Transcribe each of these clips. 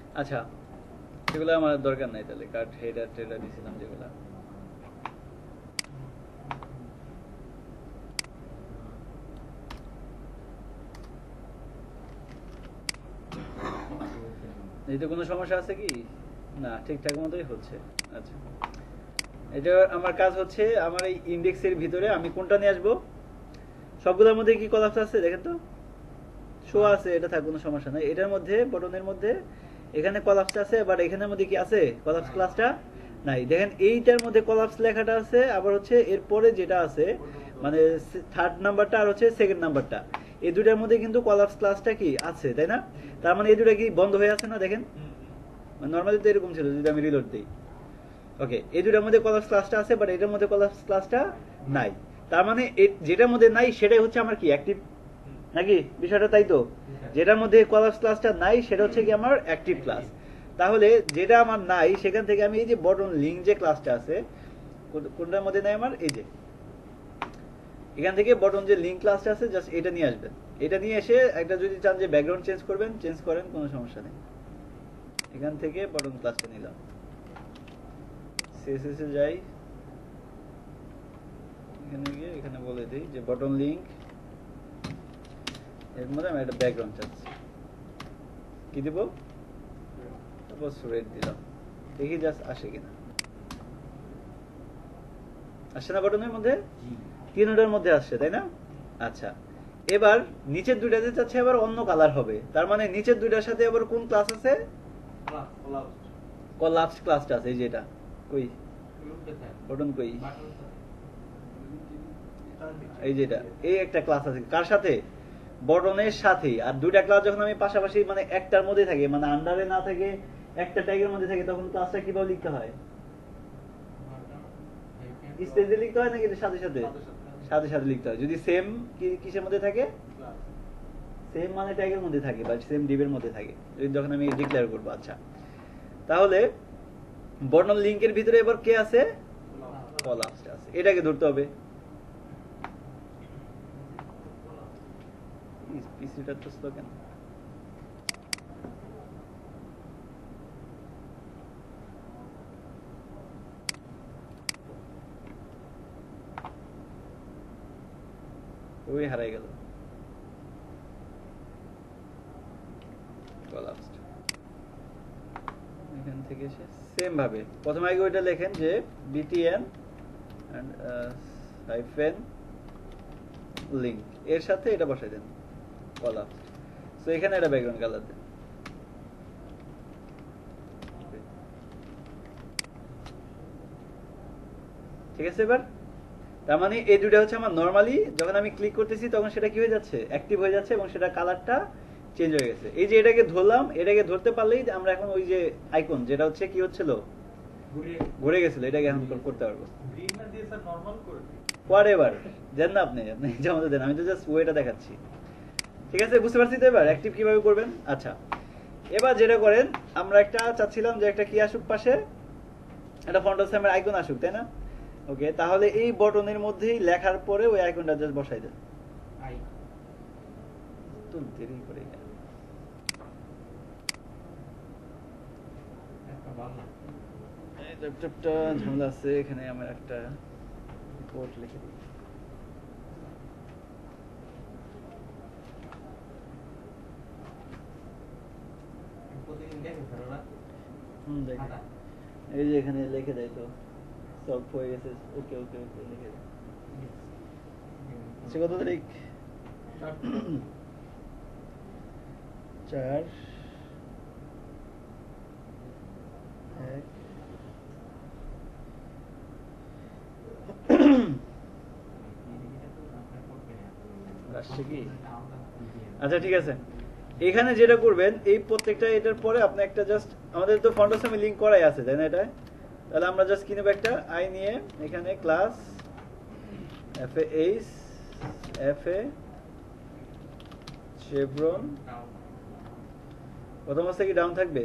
আচ্ছা, সেগুলো আমার দরকার নাই তাহলে, কার্ড হেডার টেডার দিছিলাম যেগুলো। এতে কোনো সমস্যা আছে কি? না, ঠিকঠাক মতোই হচ্ছে। আচ্ছা, এটা আমার কাজ হচ্ছে, আমার এই ইন্ডেক্সের ভিতরে আমি কোনটা নিয়ে আসবো, সবগুলোর মধ্যে কি কলাপস আছে দেখেন তো। শো আছে, এটা থাক, কোনো সমস্যা নাই। এটার মধ্যে বটনের মধ্যে এখানে কলাপস আছে, বাট এখানের মধ্যে কি আছে কলাপস ক্লাসটা নাই। দেখেন এইটার মধ্যে কলাপস লেখাটা আছে, আবার হচ্ছে এরপরে যেটা আছে মানে থার্ড নাম্বারটা আর হচ্ছে সেকেন্ড নাম্বারটা, এই দুটার মধ্যে কিন্তু কলাপস ক্লাসটা কি আছে, তাই না? তার মানে এই দুটা কি বন্ধ হয়ে আছে না, দেখেন। নর্মালি তো এরকম ছিল যদি আমি রিলোড দিই। ওকে, এই দুটার মধ্যে কলাপস ক্লাসটা আছে, বাট এটার মধ্যে কলাপস ক্লাসটা নাই। তার মানে যেটার মধ্যে নাই সেটাই হচ্ছে আমার কি অ্যাক্টিভ, নাকি বিষয়টা তাই তো? যেটার মধ্যে কলাপস ক্লাসটা নাই সেটা হচ্ছে কি আমার অ্যাক্টিভ ক্লাস। তাহলে যেটা আমার নাই সেখান থেকে আমি এই যে বটন লিঙ্ক যে ক্লাসটা আছে, কোনটার মধ্যে নাই আমার, এই যে এখান থেকে বটন যে লিঙ্ক ক্লাসটা আছে জাস্ট এটা নিয়ে আসবেন। এটা নিয়ে এসে একটা যদি চান যে ব্যাকগ্রাউন্ড চেঞ্জ করবেন, চেঞ্জ করেন, কোনো সমস্যা নেই। এখান থেকে বটন ক্লাসটা নিলাম, সিএসএস এ যাই, এখানে গিয়ে এখানে বলে দিই যে বটন লিঙ্ক, এর মধ্যে আমি একটা ব্যাকগ্রাউন্ড চাচ্ছি, কি দিব, সাপোজ রেড দিলাম, দেখি জাস্ট আসে কিনা। আসছে না বটনের মধ্যে? তিনটার মধ্যে আসছে, তাই না? আচ্ছা, এবার নিচের দুইটাতে চাচ্ছে আবার অন্য কালার হবে, তার মানে নিচের দুইটার সাথে আবার কোন ক্লাস আছে, কলাপস ক্লাসটা আছে, এই যে এটা কই বটন কই, এই যে এটা, এই একটা ক্লাস আছে কার সাথে, বটনের সাথে। আর দুইটা ক্লাস যখন আমি পাশাপাশি মানে একটার মধ্যে থাকে, মানে আন্ডারে না থাকে, একটা ট্যাগের মধ্যে থাকে, তখন ক্লাসটা কিভাবে লিখতে হয়, স্পেসে লিখতে হয় নাকি সাথে সাথে? সাথে সাথে লিখতে হয়। যদি সেম কিসের মধ্যে থাকে, সেম মানে ট্যাগের মধ্যে থাকে বা সেম ডিভের মধ্যে থাকে, যখন আমি ডিক্লেয়ার করবো। আচ্ছা, তাহলে বর্ণন লিঙ্কের ভিতরে এবার কে আছে, কলাপস আছে, এটাকে ধরতে হবে। পিসিটা তো স্লো কেন? ওই হারাই গেল কলাপস। এখান থেকে সেম ভাবে প্রথমে আগে ওইটা লেখেন যে বিটিএন হাইফেন লিঙ্ক, এর সাথে এটা বসাই দেন কলাপস। তো এখানে একটা ব্যাকগ্রাউন্ড কালার দেন। ঠিক আছে? এবার তার মানে এই দুটো হচ্ছে আমার নরমালি যখন আমি ক্লিক করতেছি তখন সেটা কি হয়ে যাচ্ছে, অ্যাক্টিভ হয়ে যাচ্ছে, এবং সেটা কালারটা চেঞ্জ হয়ে গেছে। এই যে এটাকে ধরলাম, এটাকে ধরতে পারলেই আমরা এখন ওই যে আইকন যেটা হচ্ছে কি হচ্ছিল, ঘুরে গেছিল, এটাকে এখন করতে পারবো। হোয়াটএভার দেন না আপনি, আপনি যেমন দেন, আমি তো জাস্ট ওয়েটা দেখাচ্ছি। ঠিক আছে, বুঝতে পারছি তো এবার অ্যাক্টিভ কিভাবে করবেন। আচ্ছা, এবার যেটা করেন, আমরা একটা চাচ্ছিলাম যে একটা কি আসুক পাশে, একটা ফন্ট সাইজের আইকন আসুক, তাই না? ওকে, তাহলে এই বটনের মধ্যেই লেখার পরে ওই আইকনটা জাস্ট বসাই দেন। তো দেরি করে গেল, ল্যাপটপটা ঝামেলা আছে, এখানে আমার একটা রিপোর্ট লিখে দিই। এই যে এখানে লিখে দেয় তো সব হয়ে গেছে। ওকে ওকে ওকে লিখে দেয়। কত তারিখ? 4/1। আসছে কি? আচ্ছা ঠিক আছে, এখানে যেটা করবেন এই প্রত্যেকটা এটার পরে আপনি একটা জাস্ট, আমাদের তো ফন্টস আমি লিংক করাই আছে তাই না, এটা তাহলে আমরা জাস্ট কি নেব, একটা আই নিয়ে এখানে ক্লাস FAH FA শেভরন, প্রথম অবস্থা কি ডাউন থাকবে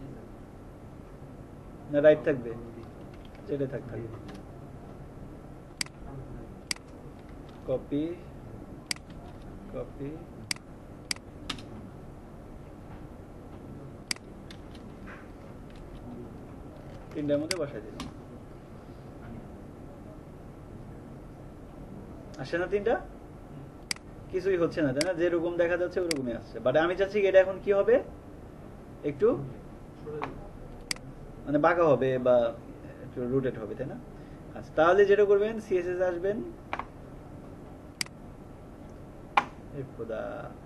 না রাইট থাকবে? যেটা থাকবে কপি কপি তিনটার মধ্যে বসাই দিলাম। আসে না তিনটা? কিছুই হচ্ছে না তাই না? যেরকম দেখা যাচ্ছে ওরকমই আসছে, বাট আমি চাচ্ছি এটা এখন কি হবে, একটু মানে বাঁকা হবে বা একটু রুটেড হবে তাই না? আচ্ছা তাহলে যেটা করবেন, সিএসএস আসবেন, এ খোদা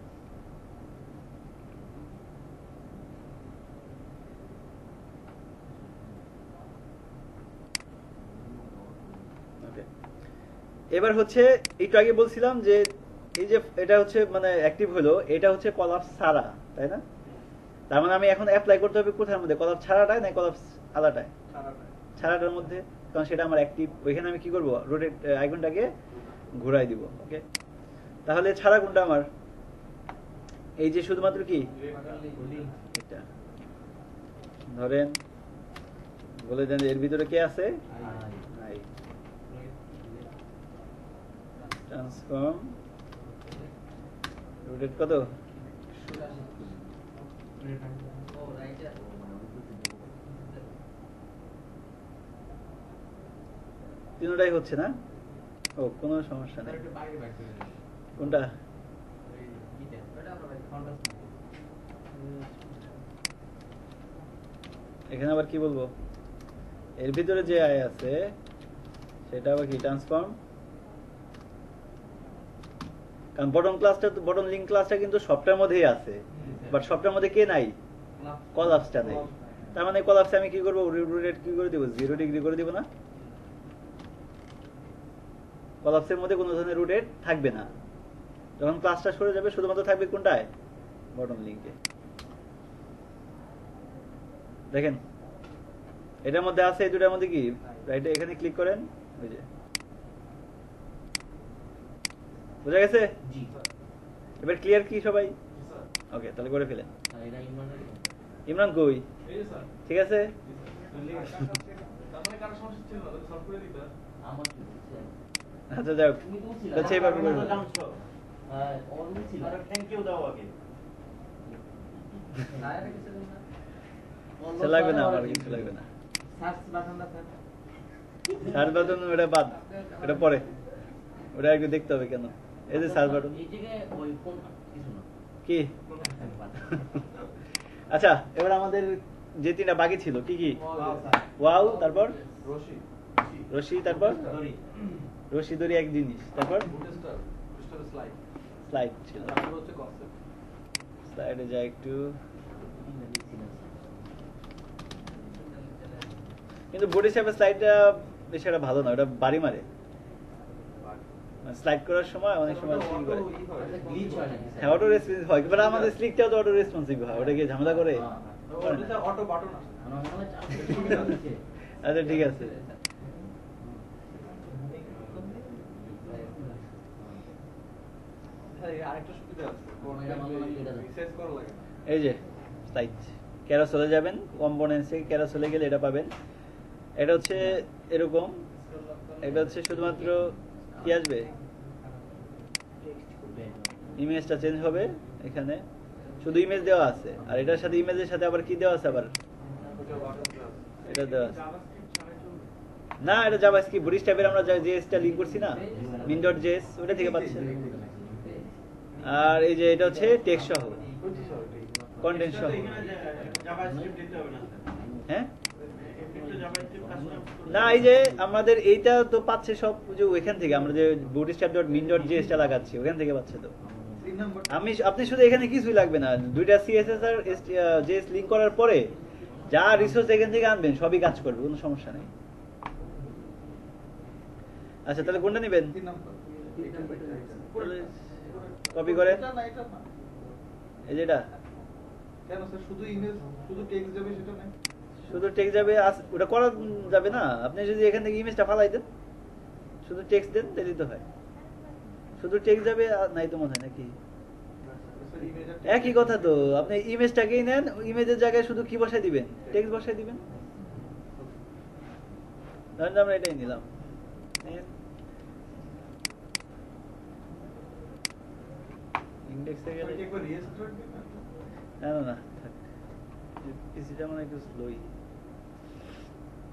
এবার হচ্ছে একটু আগে বলছিলাম যে এই যে এটা হচ্ছে মানে অ্যাক্টিভ হলো, এটা হচ্ছে কলাপস ছাড়া তাই না? তার মানে আমি এখন অ্যাপ্লাই করতে হবে কোথার মধ্যে, কলাপস ছাড়াটায় না কলাপস আলাটায়? ছাড়াটার মধ্যে, কারণ সেটা আমার অ্যাক্টিভ। ওইখানে আমি কি করব, রোটেট আইকনটাকে ঘুরাই দিব। ওকে, তাহলে ছাড়া কোনটা আমার? এই যে শুধুমাত্র কি এটা ধরেন, বলে দেন এর ভিতরে কে আছে, আই ট্রান্সফর্ম রোটেট কত, তিনটাই হচ্ছে না? ও কোনো সমস্যা নেই। কোনটা? এখানে আবার কি বলবো, এর ভিতরে যে আই আছে সেটা আবার কি ট্রান্সফর্ম, কারণ বটম ক্লাসটা, বটম লিঙ্ক ক্লাসটা কিন্তু সবটার মধ্যেই আছে, বাট সবটার মধ্যে কে নাই, কলাপসটা নাই। তার মানে কলাপসে আমি কি করবো, রোটেট কি করে দিব, 0 ডিগ্রি করে দিব না? কলাপসের মধ্যে কোনো ধরনের রোটেট থাকবে না, যখন ক্লাসটা সরে যাবে শুধুমাত্র থাকবে কোনটায়, বটম লিঙ্কে। দেখেন এটার মধ্যে আছে, এই দুটার মধ্যে কি, রাইট এখানে ক্লিক করেন, ওই যে বুঝা গেছে? এবার ক্লিয়ার কি সবাই? ওকে, তাহলে করে ফেলেন। ইমরান কই? ঠিক আছে, আচ্ছা যাও, আচ্ছা এবার লাগবে না, আমার কিছু লাগবে না। সার্চ বাটন ওটা বাদ, ওটা পরে, ওটা একটু দেখতে হবে কেন। এই যে সার্চ বাটন কি, আচ্ছা এবার আমাদের যে তিনটা বাকি ছিল কি কি, ওয়াও, তারপর রশি, তারপর রশি দড়ি এক জিনিস, তারপর স্লাইড ছিল, স্লাইডে যা একটু, কিন্তু বডি শেপের স্লাইডটা বেশি একটা ভালো না, ওটা বাড়ি মারে স্লাইড করার সময়, অনেক সময় হ্যাঁ অটো রেসপন্সিভ হয়, বাট আমাদের স্লিকটাও তো অটো রেসপন্সিভ হয়, ওটা কি ঝামেলা করে? আচ্ছা ঠিক আছে, এই যে স্লাইড ক্যারোসেলে যাবেন, কম্পোনেন্টসে ক্যারোসেলে গেলে এটা পাবেন। এটা হচ্ছে এরকম, এটা হচ্ছে শুধুমাত্র কি আসবে, ইমেজটা চেঞ্জ হবে, এখানে শুধু ইমেজ দেওয়া আছে, আর এটার সাথে ইমেজের সাথে আবার কি দেওয়া আছে, আবার এটা দেওয়া আছে না, এটা জাভাস্ক্রিপ্ট বুটস্ট্র্যাপের আমরা জেএসটা লিংক করছি না, min.js, ওটা থেকে পাচ্ছেন। আর এই যে এটা হচ্ছে টেক্সট সহ, কন্টেন্ট সহ, হ্যাঁ না, এই যে আমাদের এইটা তো পাচ্ছে সব যে ওইখান থেকে, আমরা যে bootstrap.min.js টা লাগাচ্ছি ওখান থেকে পাচ্ছে। তো আপনি শুধু এখানে কিছুই লাগবে না, দুইটা সিএসএস আর জেএস লিংক করার পরে যা রিসোর্স এখান থেকে আনবেন সবই কাজ করবে, কোনো সমস্যা নেই। আচ্ছা তাহলে কোনটা নেবেন, কপি করেন, এই যেটা শুধু টেক্সট যাবে, ওটা করা যাবে না। আপনি যদি এখান থেকে ইমেজটা ফালাই দেন, শুধু টেক্সট দেন, তাহলে তো হয়, শুধু টেক্সট যাবে, নাই তো মনে হয় নাকি, একই কথা তো। আপনি ইমেজটাকেই নেন, ইমেজের জায়গায় শুধু কি বসাই দিবেন, টেক্সট বসাই দিবেন। ধরেন আমরা এটাই নিলাম, ইন্ডেক্সে গেলে না না না, পিসিটা মানে একটু স্লোই।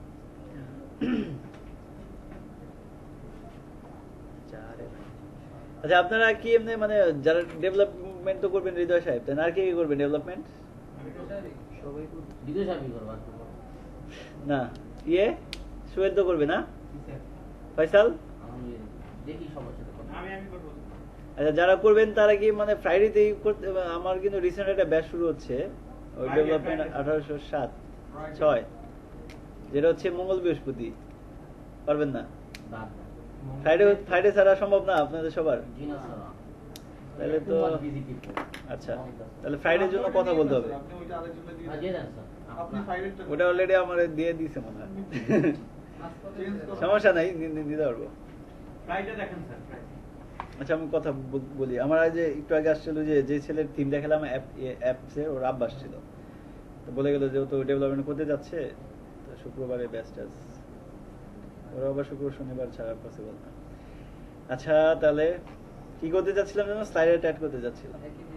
আচ্ছা আপনারা কি এমনি মানে যারা ডেভেলপমেন্ট তো করবেন হৃদয় সাহেব, তাই না? আর কি কি করবেন ডেভেলপমেন্ট? সবাই তো বিদেশ যাবি করবার না, ইয়ে সোহেল তো করবে না? ফয়সাল? আমি দেখি সবার সাথে কথা আমি করব। আচ্ছা যারা করবেন তারা কি মানে ফ্রাইডেতেই করতে? আমার কিন্তু রিসেন্ট একটা ব্যাচ শুরু হচ্ছে ওই ডেভেলপমেন্ট 1807-6, যেটা হচ্ছে মঙ্গল বৃহস্পতি। পারবেন না? বাদ ফ্রাইডে ছাড়া সম্ভব না আপনাদের সবার? জি না স্যার তাহলে তো বিজেপি আচ্ছা, তাহলে ফ্রাইডের জন্য কথা বলতে হবে। আপনি ওইটা আরেকজনকে দিয়ে দিয়ে দেন। দেন স্যার আপনি ফাইলেরটা ওটা অলরেডি আমার দিয়ে দিছে মনে হয়। চেঞ্জ করুন। সমস্যা নাই, দিতে পারবো। ফ্রাইডে দেখেন স্যার, ফ্রাইডে। আচ্ছা আমি কথা বলি। আমার আজ যে একটু আগে আসছিল যে ছেলের থিম দেখালাম অ্যাপসে, ওর আব্বা আসছিল, তো বলে গেল যে ও তো ডেভেলপমেন্ট করতে যাচ্ছে, তো শুক্রবারে ব্যাচ ওরা আবার শুক্র শনিবার ছাড়া পসিবল না। আচ্ছা তাহলে কি করতে যাচ্ছিলাম যেন? স্লাইডে অ্যাড করতে যাচ্ছিলাম।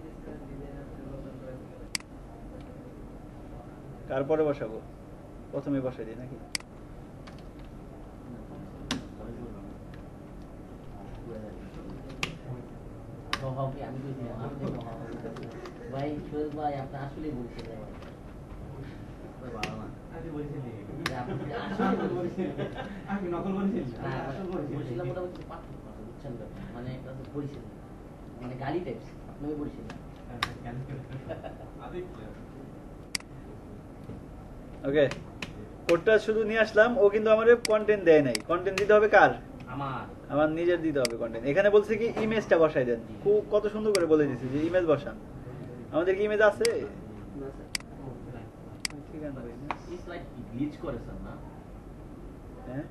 কার পরে বসাবো? প্রথমে বসাই দিই নাকি? আমি ভাই সোহেল ভাই আপনি আসলেই বলছিলেন ভালো না আমি নকল করেছি। বলছিলাম মোটামুটি পার্থক্য আছে, বুঝছেন তো? মানে একটা পরিচিত মানে গালি টাইপস আপনি বলছিলেন ওকে, কোডটা শুধু নিয়ে আসলাম। ও কিন্তু আমার কন্টেন্ট দেয় নাই। কন্টেন্ট দিতে হবে কার? আমার নিজের দিতে হবে কন্টেন্ট। এখানে বলছে কি ইমেজটা বসাই দেন। খুব কত সুন্দর করে বলে দিয়েছে যে ইমেজ বসান। আমাদের কি ইমেজ আছে? ঠিক আছে ভাই, এই স্লাইড কি গ্লিচ করে স্যার না? হ্যাঁ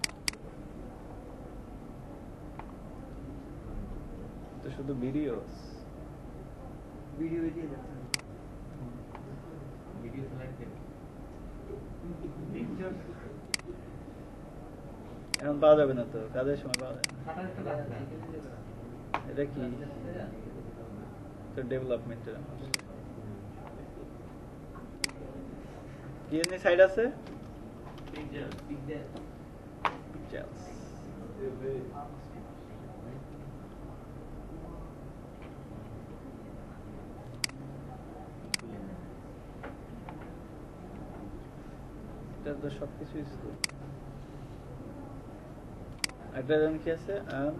তো শুধু ভিডিও ভিডিও দিয়ে দেন। ভিডিও স্লাইড দেন এখন পাওয়া যাবে না তো, কাজের সময় পাওয়া যাবে না। ফাটার একটা কাজ আছে। এটা কি তো ডেভেলপমেন্টের আমার কি এমনি সাইড আছে? Pixels. এটা তো সবকিছুই ছিল। একটা জন কি আছে?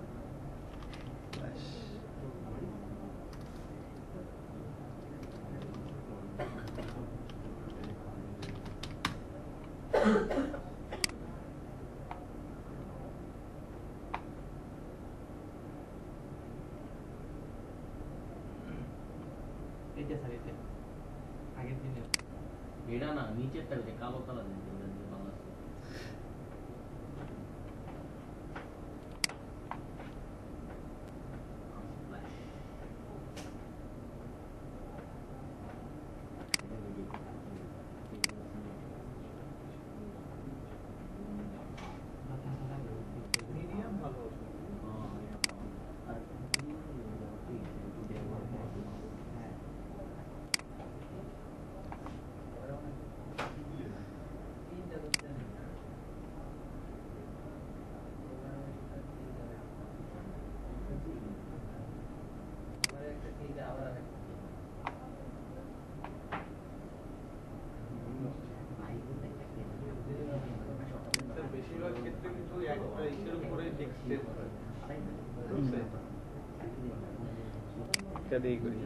এইটা স্যার, এটা আগের দিনে এটা না নিচেরটা ওই যে কালো কালার বাংলা মিডিয়াম ভালো হবে। বেশিরভাগ ক্ষেত্রে কিন্তু একটা ইসের উপরে টেক্সটের এটা দিয়েই করি।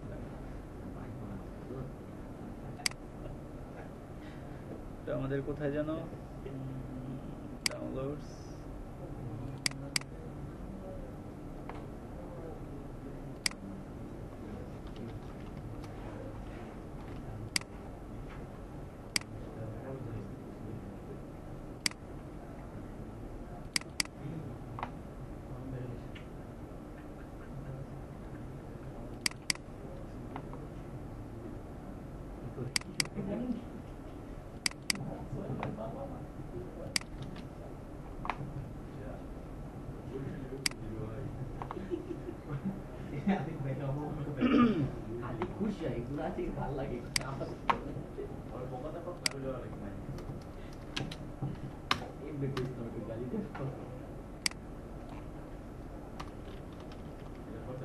তো আমাদের কোথায় যেন ডাউনলোডস, খালি খুশি হয় এগুলো আছে ভালো লাগে আমার বোকাটা পর ভালো যাওয়া লাগে না এমনি কইতে হবে গালি দেব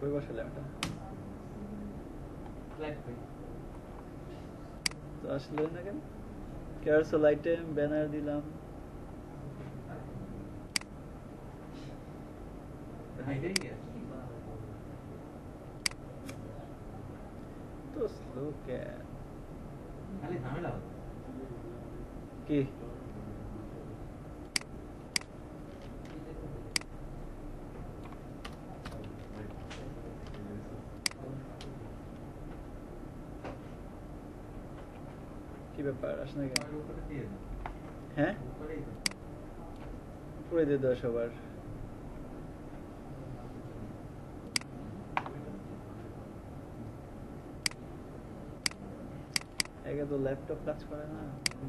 কই বসালাম এটা? তো আসলে না কেন? ক্যারোসেল আইটেম ব্যানার দিলাম। তো স্লো কেন? কি? কি ব্যাপার আসে না কেন? হ্যাঁ উপরে দিয়ে দাও সবার। একে তো ল্যাপটপ কাজ করে না।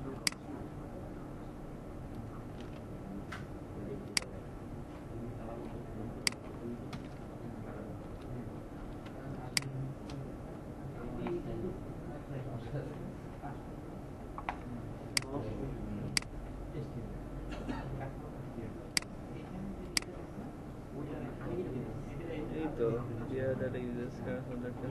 এই তো dear data users carousel data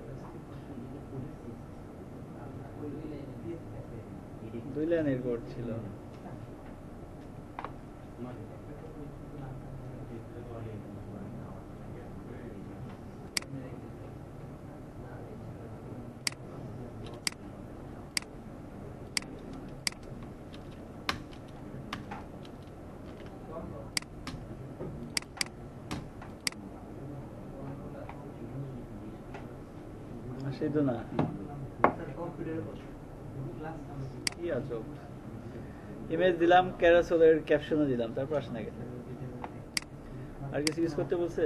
দুই লাইনের কোড ছিল। সেই তো না কি আজব ইমেজ দিলাম ক্যারাসোলের ক্যাপশনও দিলাম তারপর আসে না কেন? আর কিছু ইউজ করতে বলছে?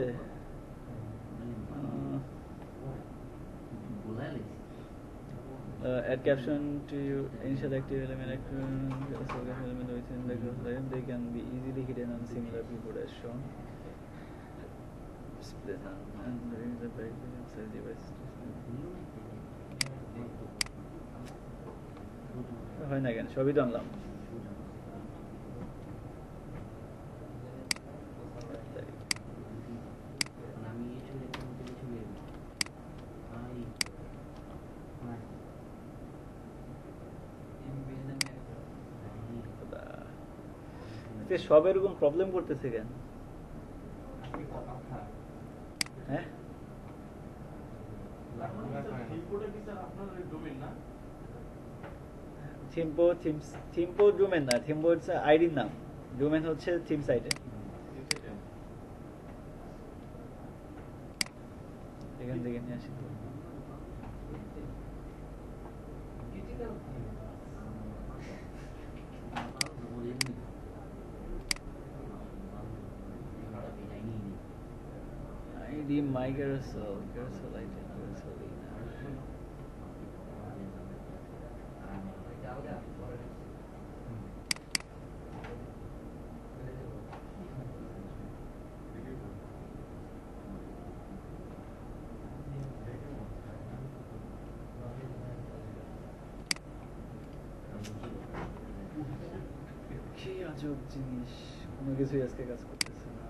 Add caption to your initial active element element within the group item. They can be easily hidden on similar keyboard as shown. Split and during the background inside device. হয় না কেন? সবই তো আনলাম। সব এরকম প্রবলেম করতেছে কেন? হ্যাঁ থিম্পো ডোমেন না, থিম্পো হচ্ছে আইডির নাম, ডোমেন হচ্ছে থিম সাইটে। এখান থেকে নিয়ে আসি। ID my carousel item কি আজব জিনিস, কোনো কিছুই আজকে কাজ করতেছে না।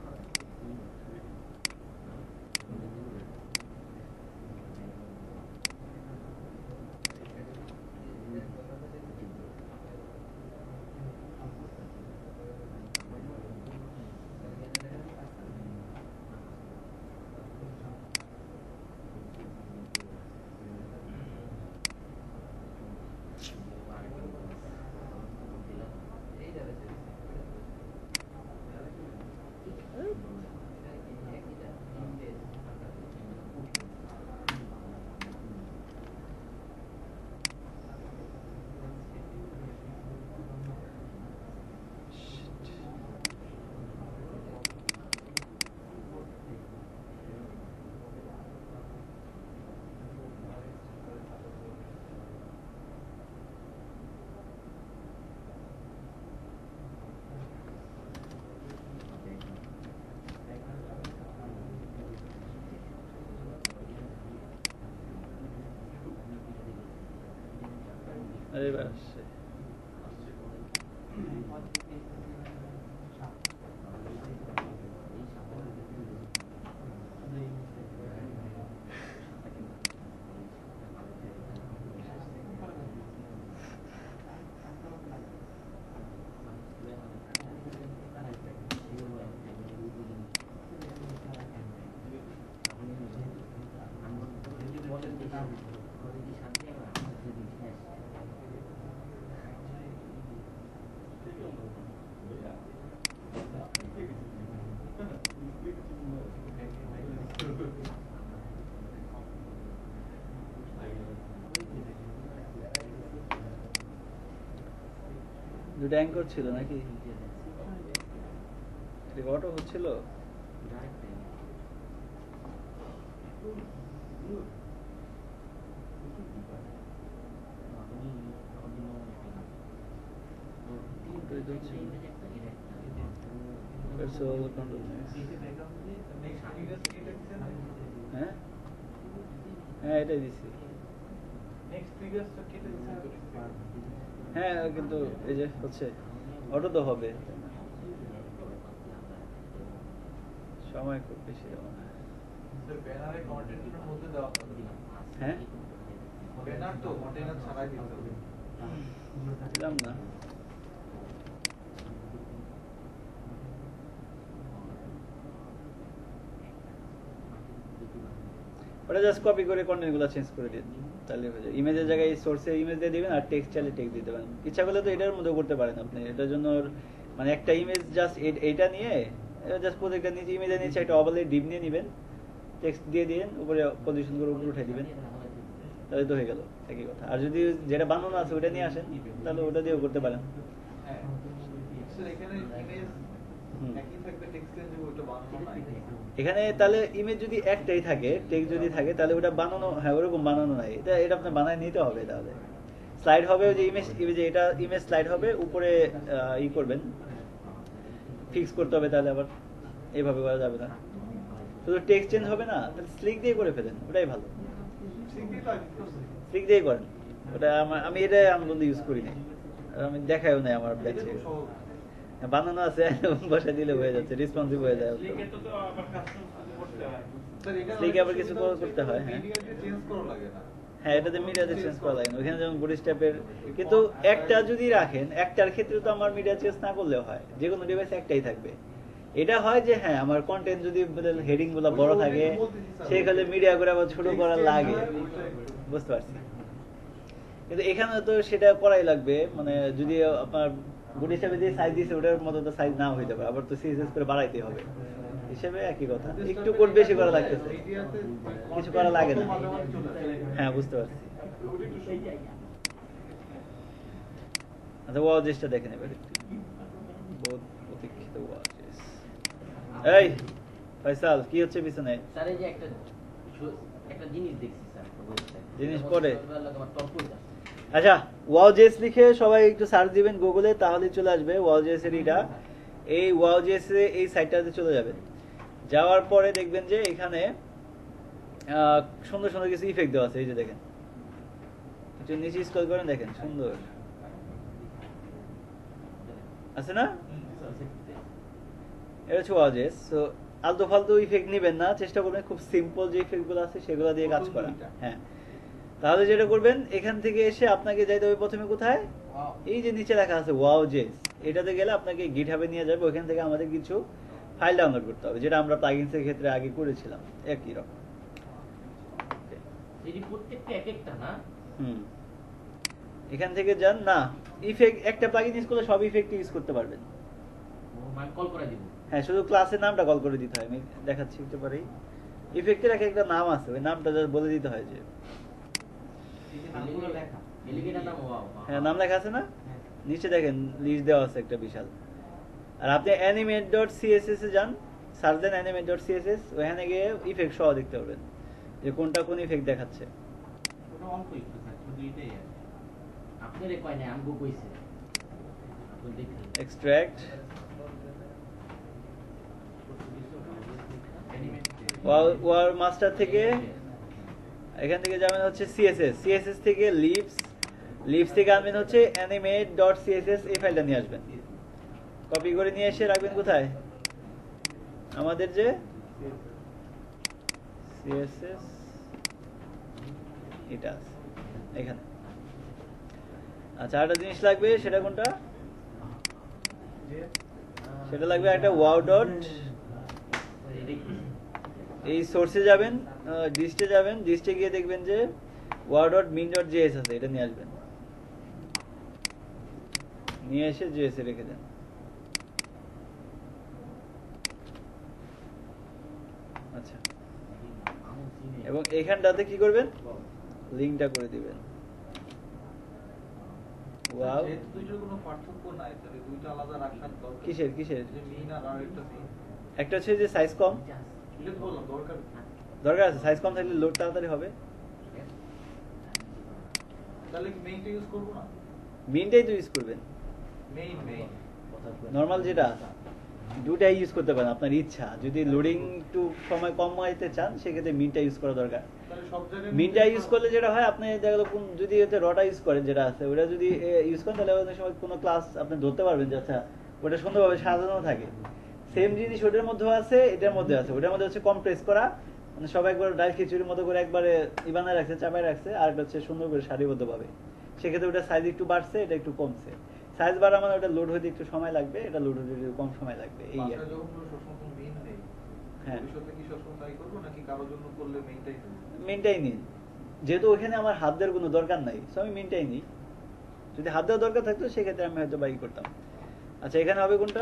আরে বাস দুটো অ্যাঙ্কর ছিল নাকি? অটো হচ্ছিল? হ্যাঁ হ্যাঁ এটাই দিচ্ছি। হ্যাঁ কিন্তু এই যে হচ্ছে অটো তো হবে, সময় খুব বেশি যাবে না। হ্যাঁ দিলাম না, ওটা জাস্ট কপি করে কন্টেন্ট গুলো চেঞ্জ করে দিন, তাহলে হয়ে যায়। ইমেজের জায়গায় সোর্সে ইমেজ দিয়ে দিবেন আর টেক্সট চাইলে টেক্সট দিতে পারেন। ইচ্ছা করলে তো এটার মধ্যে করতে পারেন আপনি। এটার জন্য মানে একটা ইমেজ জাস্ট এইটা নিয়ে জাস্ট প্রত্যেকটা নিচে ইমেজের নিচে একটা ওভারলে ডিপ নিয়ে নেবেন, টেক্সট দিয়ে দিবেন, উপরে পজিশন করে উপরে উঠে দিবেন, তাহলে তো হয়ে গেল, একই কথা। আর যদি যেটা বানানো আছে ওটা নিয়ে আসেন তাহলে ওটা দিয়েও করতে পারেন। এখানে তাহলে ইমেজ যদি একটাই থাকে, টেক্সট যদি থাকে, তাহলে ওটা বানানো, হ্যাঁ ওরকম বানানো নাই, এটা আপনার বানায় নিতে হবে। তাহলে স্লাইড হবে, ওই যে ইমেজ, এটা ইমেজ স্লাইড হবে, উপরে ই করবেন, ফিক্স করতে হবে। তাহলে আবার এইভাবে করা যাবে না, শুধু টেক্সট চেঞ্জ হবে না, তাহলে স্লিক দিয়ে করে ফেলেন, ওটাই ভালো। স্লিক দিয়ে করেন ওটা। আমি এটা আমি বন্ধু ইউজ করি নাই, আমি দেখাইও নাই আমার ব্যাচে, বানানো আছে বসে দিলে হয়ে যাচ্ছে, রেসপন্সিভ হয়ে যায়। স্লিকে আবার কিছু করতে হয়। হ্যাঁ হ্যাঁ এটাতে মিডিয়াতে চেঞ্জ করা লাগে না, ওইখানে যেমন বডি স্টেপের। কিন্তু একটা যদি রাখেন, একটার ক্ষেত্রে তো আমার মিডিয়া চেঞ্জ না করলেও হয়, যে কোনো ডিভাইস একটাই থাকবে। এটা হয় যে হ্যাঁ আমার কন্টেন্ট যদি হেডিং গুলো বড় থাকে, সেখানে মিডিয়া করে আবার ছোট করা লাগে, বুঝতে পারছি। কিন্তু এখানে তো সেটা করাই লাগবে, মানে যদি আপনার বডি স্টেপে যে সাইজ দিয়েছে ওটার মতো তো সাইজ না হইতে পারে, আবার তো সিএসএস করে বাড়াইতে হবে, হিসেবে একই কথা। একটু কোড বেশি করা লাগতেছে, কিছু করা লাগে না। হ্যাঁ বুঝতে পারছি। আচ্ছা ওয়াজেসটা দেখে নেবেন একটু, বহুত প্রতীক্ষিত ওয়াজেস। এই ফয়সাল কি হচ্ছে পিছনে? স্যার এই যে একটা জিনিস দেখছি স্যার, জিনিস পড়ে। আচ্ছা ওয়াজেস লিখে সবাই একটু সার্চ দিবেন গুগলে, তাহলে চলে আসবে ওয়াজেস এর এটা। এই ওয়াজেস এর এই সাইটটাতে চলে যাবেন, যাওয়ার পরে দেখবেন যে এখানে সুন্দর সুন্দর কিছু ইফেক্ট দেওয়া আছে। এই যে দেখেন, একটু নিচে স্ক্রল করেন, দেখেন সুন্দর আছে না? এটা হচ্ছে ওয়াজেস। সো আলতু ফালতু ইফেক্ট নেবেন না, চেষ্টা করবেন খুব সিম্পল যে ইফেক্ট গুলো আছে সেগুলো দিয়ে কাজ করা। হ্যাঁ তাহলে যেটা করবেন, এখান থেকে এসে আপনাকে যাইতে হবে প্রথমে কোথায়, এই যে নিচে লেখা আছে ওয়াজেস, এটাতে গেলে আপনাকে গিটহাবে নিয়ে যাবে। ওখান থেকে আমাদের কিছু ফাইল ডাউনলোড করতে হবে, যেটা আমরা প্লাগইনস এর ক্ষেত্রে আগে করেছিলাম একই রকম। প্রত্যেকটা এক একটা না, এখান থেকে যান না, ইফেক্ট একটা প্লাগইন ইউজ করলে সব ইফেক্ট ইউজ করতে পারবেন। মানে কল করে দিব। হ্যাঁ শুধু ক্লাসের নামটা কল করে দিতে হয়, আমি দেখাচ্ছি একটু পরেই। ইফেক্টের একটা নাম আছে, ওই নামটা জাস্ট বলে দিতে হয়। যে হ্যাঁ নাম লেখা আছে না, নিচে দেখেন লিস্ট দেওয়া আছে একটা বিশাল। আর আপনি animate.css এ যান, সার্চ দেন animate.css, ওখানে গিয়ে ইফেক্ট সহ দেখতে পারবেন যে কোনটা কোন ইফেক্ট দেখাচ্ছে। ওটা অল্প একটু স্যার, শুধু এটাই আর আপনারে কয় না, আমগো কইছে। আপনি দেখেন এক্সট্রাক্ট ওয়ার মাস্টার থেকে, এখান থেকে যাবেন হচ্ছে সিএসএস থেকে লিভস থেকে আনবেন হচ্ছে animate.css, এই ফাইলটা নিয়ে আসবেন, কপি করে নিয়ে এসে রাখবেন কোথায়, আমাদের যে সিএসএস এটা আছে এখানে। আচ্ছা আরেকটা জিনিস লাগবে, সেটা কোনটা? সেটা লাগবে একটা wow dot। এই সোর্সে যাবেন, ডিস্টে যাবেন, ডিস্টে গিয়ে দেখবেন যে war.min.js আছে, এটা নিয়ে আসবেন, নিয়ে এসে js এ রেখে দেন। আচ্ছা, এবং এখানটাতে কি করবেন, লিঙ্কটা করে দিবেন। ওয়াও, যেহেতু দুইটার কোনো পার্থক্য নাই, তাহলে দুইটা আলাদা রাখার দরকার। কিসের কিসের? যে মেইন আর আরেকটা মেইন। একটা হচ্ছে যে সাইজ কম, এটা তো বললাম দরকার কি? দরকার আছে, সাইজ কম থাকলে লোড তাড়াতাড়ি হবে। তাহলে কি মেইনটা ইউজ করবো না? মিনটাই তো ইউজ করবেন, মেইন নর্মাল যেটা, দুটাই ইউজ করতে পারেন আপনার ইচ্ছা। যদি লোডিং একটু সময় কম হইতে চান সেক্ষেত্রে মিনটা ইউজ করা দরকার। তাহলে সব জায়গায় মিনটা ইউজ করলে যেটা হয়, আপনি দেখা গেলো যদি এতে রটা ইউজ করেন যেটা আছে, ওটা যদি ইউজ করেন তাহলে অনেক সময় কোনো ক্লাস আপনি ধরতে পারবেন যে আচ্ছা ওটা সুন্দরভাবে সাজানো থাকে। সেম জিনিস ওটার মধ্যেও আছে, এটার মধ্যে আছে। ওটার মধ্যে হচ্ছে কমপ্রেস করা, মানে সবাই একবার ডাল খিচুড়ির মতো করে একবারে ইবানায় রাখছে, চাপায় রাখছে, আর একটা হচ্ছে সুন্দর করে সারিবদ্ধভাবে। সেক্ষেত্রে ওটা সাইজ একটু বাড়ছে, এটা একটু কমছে। সাইজ বাড়া মানে ওটা লোড হতে একটু সময় লাগবে, এটা লোড হতে একটু কম সময় লাগবে, এই আর বাসায় কি। যখন কোনো সবসময় কোনো মেইন নেই, হ্যাঁ, ভবিষ্যতে কি সবসময় তাই করবো নাকি কারোর জন্য করলে মেইনটাই নেব? মিনটাই নিন, যেহেতু ওখানে আমার হাত দেওয়ার কোনো দরকার নাই, তো আমি মিনটাই নিই। যদি হাত দেওয়ার দরকার থাকতো সেক্ষেত্রে আমি হয়তো বাই করতাম। আচ্ছা, এখানে হবে কোনটা,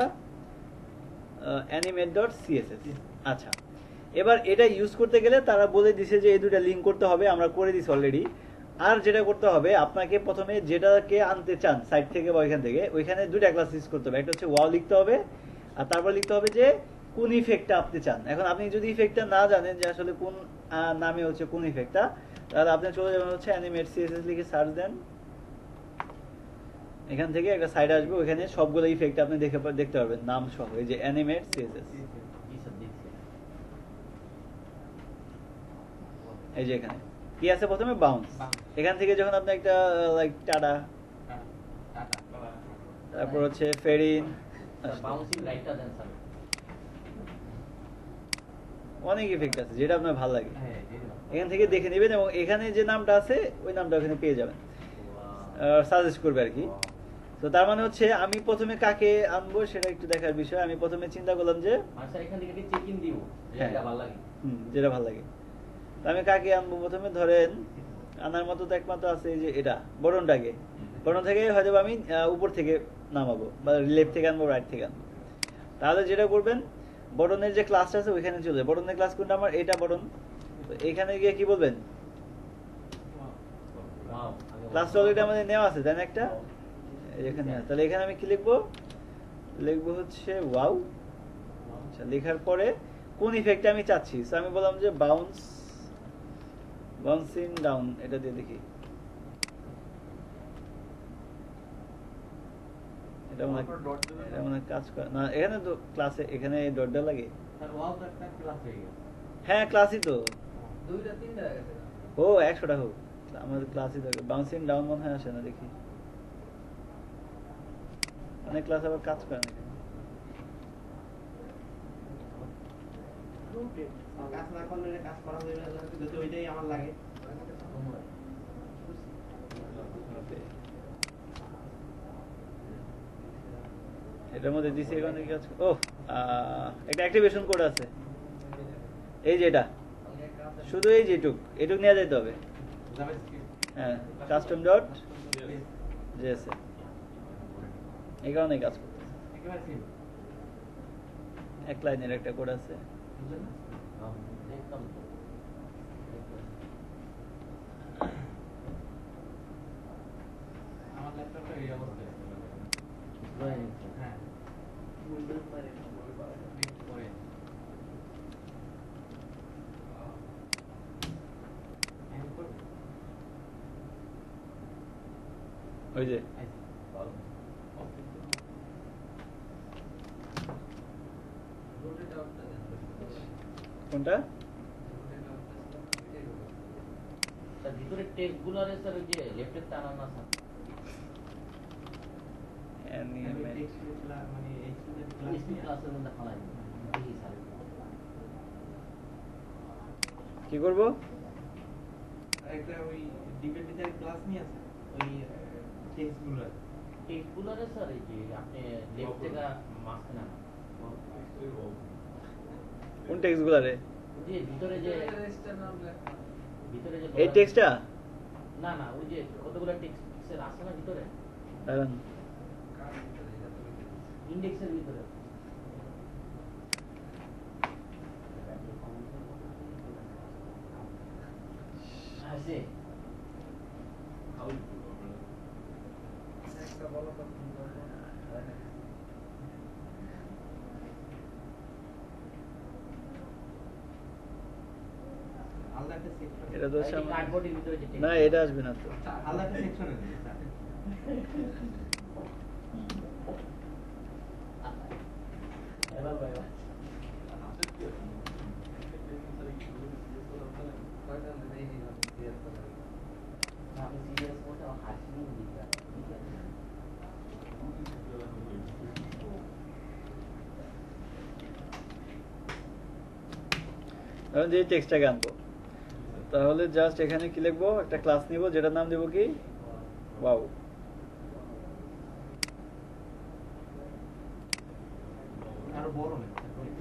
animate.css। আচ্ছা, এবার এটা ইউজ করতে গেলে তারা বলে দিছে যে এই দুটা লিঙ্ক করতে হবে, আমরা করে দিছি অলরেডি। আর যেটা করতে হবে, আপনাকে প্রথমে যেটাকে আনতে চান সাইট থেকে বা ওইখান থেকে, ওইখানে দুটা ক্লাস ইউজ করতে হবে। একটা হচ্ছে ওয়াও লিখতে হবে, আর তারপর লিখতে হবে যে কোন ইফেক্টটা আপনি চান। এখন আপনি যদি ইফেক্টটা না জানেন যে আসলে কোন নামে হচ্ছে কোন ইফেক্টটা, তাহলে আপনি চলে যাবেন হচ্ছে অ্যানিমেট সিএসএস লিখে সার্চ দেন। এখান থেকে একটা সাইট আসবে, ওইখানে সবগুলো ইফেক্ট আপনি দেখতে পারবেন নাম সহ, এই যে অ্যানিমেট সিএসএস। এই যে এখানে কি আছে, প্রথমে বাউন্স। এখান থেকে যখন আপনি একটা লাইক টাটা, তারপর হচ্ছে ফেরিন, অনেক ইফেক্ট আছে যেটা আপনার ভালো লাগে, এখান থেকে দেখে নেবেন। এবং এখানে যে নামটা আছে ওই নামটা ওখানে পেয়ে যাবেন, সাজেস্ট করবে আর কি। তো তার মানে হচ্ছে আমি প্রথমে কাকে আনবো সেটা একটু দেখার বিষয়। আমি প্রথমে চিন্তা করলাম যে যেটা ভালো লাগে, তো আমি কাকে আনবো প্রথমে, ধরেন আনার মতো তো একমাত্র আছে এই যে এটা বটনটাকে। বটন থেকে হয়তো আমি উপর থেকে নামাবো, বা লেফট থেকে আনবো, রাইট থেকে আনবো। তাহলে যেটা করবেন, বটনের যে ক্লাসটা আছে ওইখানে চলে যায়। বটনের ক্লাস কোনটা আমার, এটা বটন। তো এখানে গিয়ে কি বলবেন, ক্লাসটা অলরেডি আমাদের নেওয়া আছে তাই না একটা, এখানে। তাহলে এখানে আমি কি লিখবো, লিখবো হচ্ছে ওয়াও। আচ্ছা, লেখার পরে কোন ইফেক্টটা আমি চাচ্ছি, সো আমি বললাম যে বাউন্সিং ডাউন, এটা দিয়ে দেখি। এটা মনে কাজ করে না, এখানে তো ক্লাসে এখানে ডটটা লাগে। হ্যাঁ, ক্লাসই তো, ও 100টা হোক, আমাদের ক্লাসই থাকে। বাউন্সিং ডাউন মনে হয় আসে না, দেখি অনেক ক্লাস আবার কাজ করে না। কাজ না করলে কাজ করা হয়ে যাবে, যদি ওইটাই আমার লাগে। এটার মধ্যে দিছি এখানে কি কাজ, ও একটা অ্যাক্টিভেশন কোড আছে, এই যে এটা, শুধু এই যে এটুক নিয়ে যেতে হবে। হ্যাঁ, কাস্টম ডট জেএস, এই কারণে কাজ করতে এক লাইনের একটা কোড আছে। আমার ল্যাপটপটা এই অবস্থায় আছে। হ্যাঁ, ওই যে কোনটা, ভিতরে টেক্সট গুলো আছে স্যার, ওই যে লেফটের টানা না স্যার, অ্যানিমেট মানে এইচটিএমএল স্পিড ক্লাসের মধ্যে ফালাই দেখি স্যার। কি করব, একটা ওই ডিবেট ভিতরে ক্লাস নিয়ে আছে, ওই টেক্সটগুলো টেক্সট গুলো আছে স্যার, এই যে আপনি লেফট থেকে মাঝখানে আনা। কোন টেক্সট গুলা রে, যে ভিতরে যে এই টেক্সটটা, না না ওই যে কতগুলো টেক্সটের আছে না ভিতরে দাঁড়ান ইন্ডেক্সের ভিতরে আছে একটা বলো তো আলাদা একটা সেকশন এটা তো হচ্ছে আমার- কার্ডবোর্ডের ভিতরে যে না এটা আসবে না তো আলাদা একটা সেকশনে দিন এবার ভাই আমি সিরিয়াস মোডে হাসি নিয়ে দিলাম এখন যে টেক্সটটাকে আনবো তাহলে জাস্ট এখানে কি লিখবো একটা ক্লাস নিব যেটার নাম দেবো কি ওয়াও আরো বড় না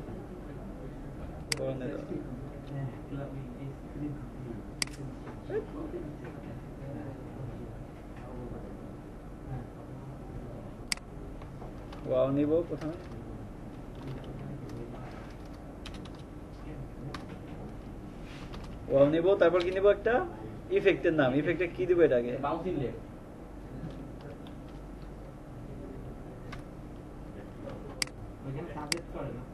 ওয়াও নিব প্রথমে ওয়াও নিব তারপর কি নিব একটা ইফেক্টের নাম ইফেক্টে কি দিব এটাকে বাউন্সিং লেফট ওইখানে সাবজেক্ট করে না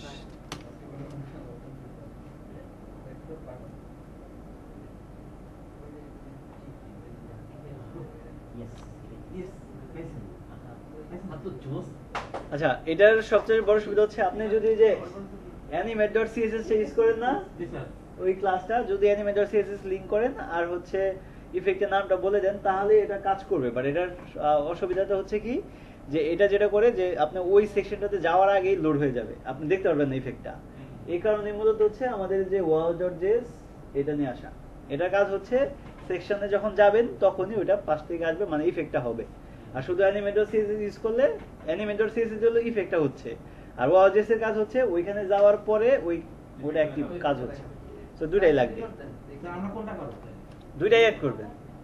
ইয়েস ইয়েস পেছন মাত্র জোস আচ্ছা এটার সবচেয়ে বড় সুবিধা হচ্ছে আপনি যদি যে animate.css টা ইউজ করেন না জি স্যার ওই ক্লাসটা যদি animate.css লিংক করেন আর হচ্ছে ইফেক্টের নামটা বলে দেন তাহলে এটা কাজ করবে বাট এটার অসুবিধাটা হচ্ছে কি যে এটা যেটা করে যে আপনি ওই সেকশনটাতে যাওয়ার আগেই লোড হয়ে যাবে আপনি দেখতে পারবেন না ইফেক্টটা এই কারণে মূলত হচ্ছে আমাদের যে wow.js এটা নিয়ে আসা এটার কাজ হচ্ছে সেকশনে যখন যাবেন তখনই ওটা পাশ থেকে আসবে মানে ইফেক্টটা হবে আর শুধু animate.css ইউজ করলে animate.css হলো ইফেক্টটা হচ্ছে আর wow.js এর কাজ হচ্ছে ওইখানে যাওয়ার পরে ওইটা অ্যাক্টিভ কাজ হচ্ছে তো দুটাই লাগবে স্যার আমরা কোনটা করব দুইটাই অ্যাড করবেন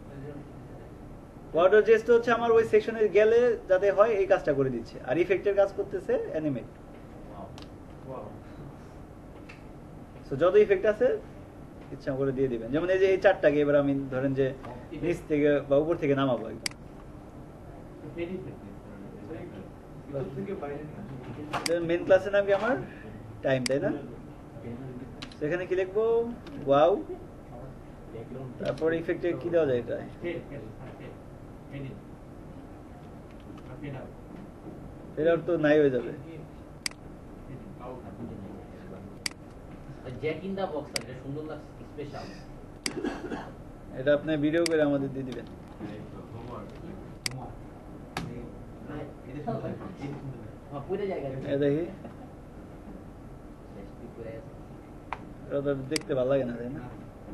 wow.js তো হচ্ছে আমার ওই সেকশনে গেলে যাতে হয় এই কাজটা করে দিচ্ছে আর ইফেক্টের কাজ করতেছে অ্যানিমেট ওয়াও সো যত ইফেক্ট আছে ইচ্ছা করে দিয়ে দিবেন যেমন এই যে এই চারটাকে এবার আমি ধরেন যে নিচ থেকে বা উপর থেকে নামাবো একদম ভেরি ফিটনেস থেকে বাইরে মেন ক্লাসের নাম কি আমার টাইম তাই না সেখানে কি লিখবো ওয়াও তারপর ইফেক্টে কি দেওয়া যায় এটা এর তো নাই হয়ে যাবে জ্যাক ইন দা বক্স এটা সুন্দর লাগছে স্পেশাল এটা আপনি ভিডিও করে আমাদের দিয়ে দিবেন পুরো জায়গা এ দেখি এটা তো দেখতে ভালো লাগে না তাই না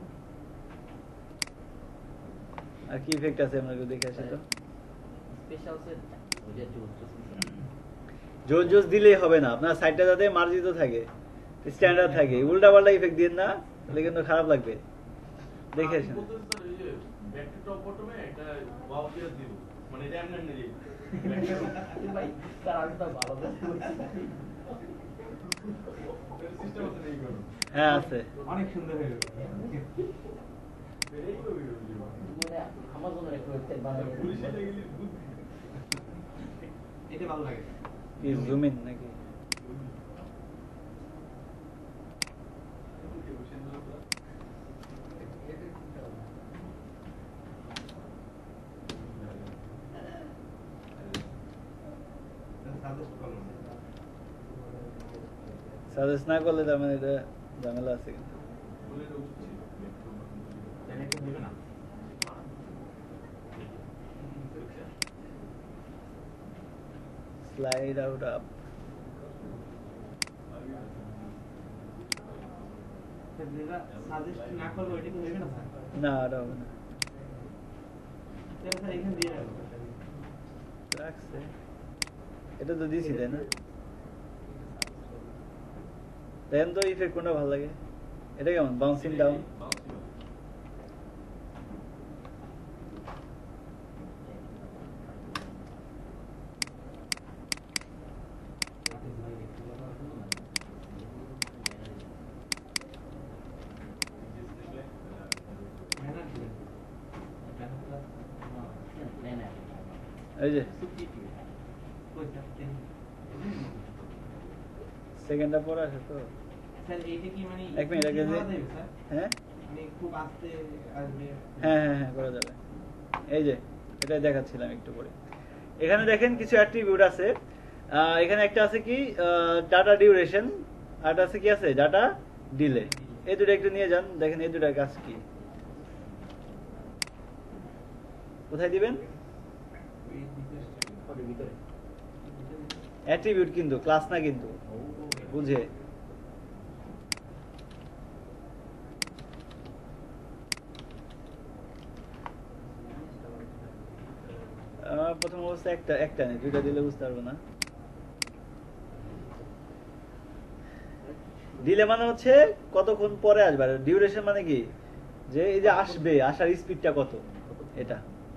আর কি ইফেক্ট আছে আমরা একটু দেখে আসি তো স্পেশাল সেট ওই যে জোস জোস দিলেই হবে না আপনার সাইডটা যাতে মার্জিত থাকে স্ট্যান্ডার্ড থাকে উল্টা পাল্টা ইফেক্ট দিন না তাহলে কিন্তু খারাপ লাগবে দেখে আসেন ভাই স্যার আমি তো ভালো হ্যাঁ আছে অনেক সুন্দর হয়ে গেল মানে আমার জন্য একটা ওয়েবসাইট বানাবো এটা ভালো লাগে কি জুম ইন নাকি সাজেস্ট করুন সাজেস্ট না করলে তার মানে এটা ঝামেলা আছে কিন্তু তাহলে একটু দিবে না স্লাইড আউট আপ যেটা সাজেস্ট না করলে ওইটা কি দেবে না স্যার না এটা হবে না তাহলে স্যার এখানে দিয়ে রাখবো রাখছে এটা তো দিছি তাই না দেন তো ইফেক্ট কোনটা ভালো লাগে এটা কেমন বাউন্সিং ডাউন এই যে substitute কই থাকতে সেকেন্ডটা পরে আসে তো স্যার এইটা কি মানে এক মিনিট আগে যে করা যাবে, স্যার হ্যাঁ মানে খুব আস্তে আসবে হ্যাঁ করা যাবে এই যে এটাই দেখাচ্ছিলাম একটু পরে এখানে দেখেন কিছু অ্যাট্রিবিউট আছে এখানে একটা আছে কি ডাটা ডিউরেশন আর একটা আছে কি আছে ডাটা ডিলে এই দুটো একটু নিয়ে যান দেখেন এই দুটার কাজ কি কোথায় দিবেন ওদের ভিতরে অ্যাট্রিবিউট কিন্তু ক্লাস না কিন্তু বুঝে প্রথম অবস্থা একটা নেই দুইটা দিলে বুঝতে পারবো না ডিলে মানে হচ্ছে কতক্ষণ পরে আসবে আর ডিউরেশন মানে কি যে এই যে আসবে আসার স্পিডটা কত এটা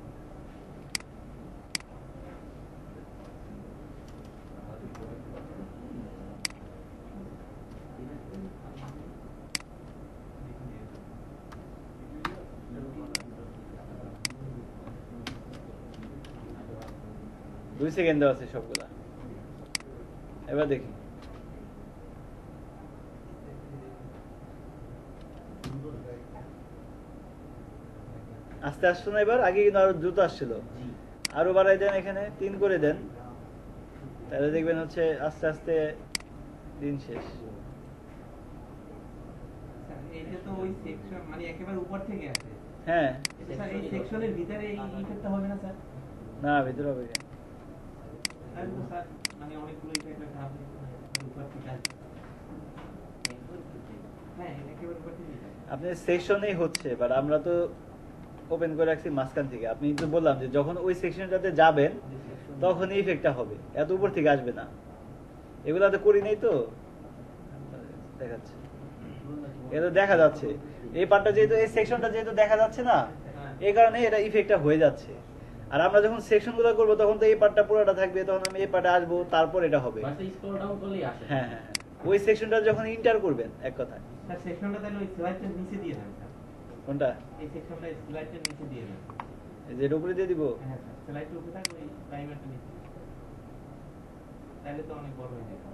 দুই সেকেন্ড দেওয়া আছে সবগুলা এবার দেখি আস্তে আসছো না এবার আগে কিন্তু আরো দ্রুত আসছিল আরো বাড়াই দেন এখানে 3 করে দেন তাহলে দেখবেন হচ্ছে আস্তে আস্তে দিন শেষ স্যার এইটা তো ওই সেকশন মানে একেবারে উপর থেকে আসে হ্যাঁ স্যার এই সেকশনের ভিতরে এই ইফেক্টটা হবে না স্যার না ভিতরে হবে কেন? তাহলে তো স্যার মানে অনেকগুলো ইফেক্ট আছে আপনি উপর থেকে আসবে হ্যাঁ একেবারে উপর থেকে আসে। আপনি সেকশনেই হচ্ছে বাট আমরা তো ওপেন করে রাখছি মাঝখান থেকে আপনি তো বললাম যে যখন ওই সেকশনটাতে যাবেন তখন ইফেক্টটা হবে এত উপর থেকে আসবে না এগুলা তো করি নাই তো দেখাচ্ছে এটা দেখা যাচ্ছে এই পার্টটা যেহেতু এই সেকশনটা যেহেতু দেখা যাচ্ছে না এই কারণে এটা ইফেক্টটা হয়ে যাচ্ছে আর আমরা যখন সেকশনগুলো করব তখন তো এই পার্টটা পুরোটা থাকবে তখন আমি এই পার্টে আসবো তারপর এটা হবে বাস স্ক্রল ডাউন করলেই আসে হ্যাঁ ওই সেকশনটা যখন ইন্টার করবেন এক কথায় স্যার সেকশনটা তাহলে ওই স্লাইডের নিচে দিয়ে দেন স্যার কোনটা এই সেকশনটা স্লাইডের নিচে দিয়ে দেন এই যে এটা উপরে দিয়ে দিব হ্যাঁ স্যার স্লাইডের উপরে থাকবে ওই টাইমারটা নিচে তাহলে তো অনেক বড় হয়ে যাবে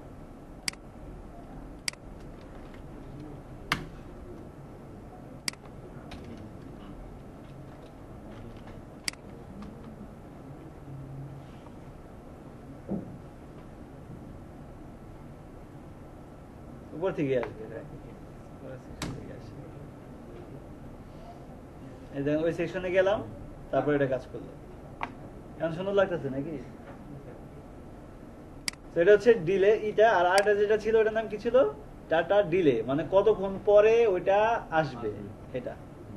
উপর থেকে আসবে এটা। পরের section থেকে আসে। এই দেখেন ওই সেকশনে গেলাম তারপর এটা কাজ করলো এখন সুন্দর লাগতেছে নাকি তো এটা হচ্ছে ডিলে এটা আর আরেকটা যেটা ছিল ওটার নাম কি ছিল ডাটা ডিলে মানে কতক্ষণ পরে ওইটা আসবে এটা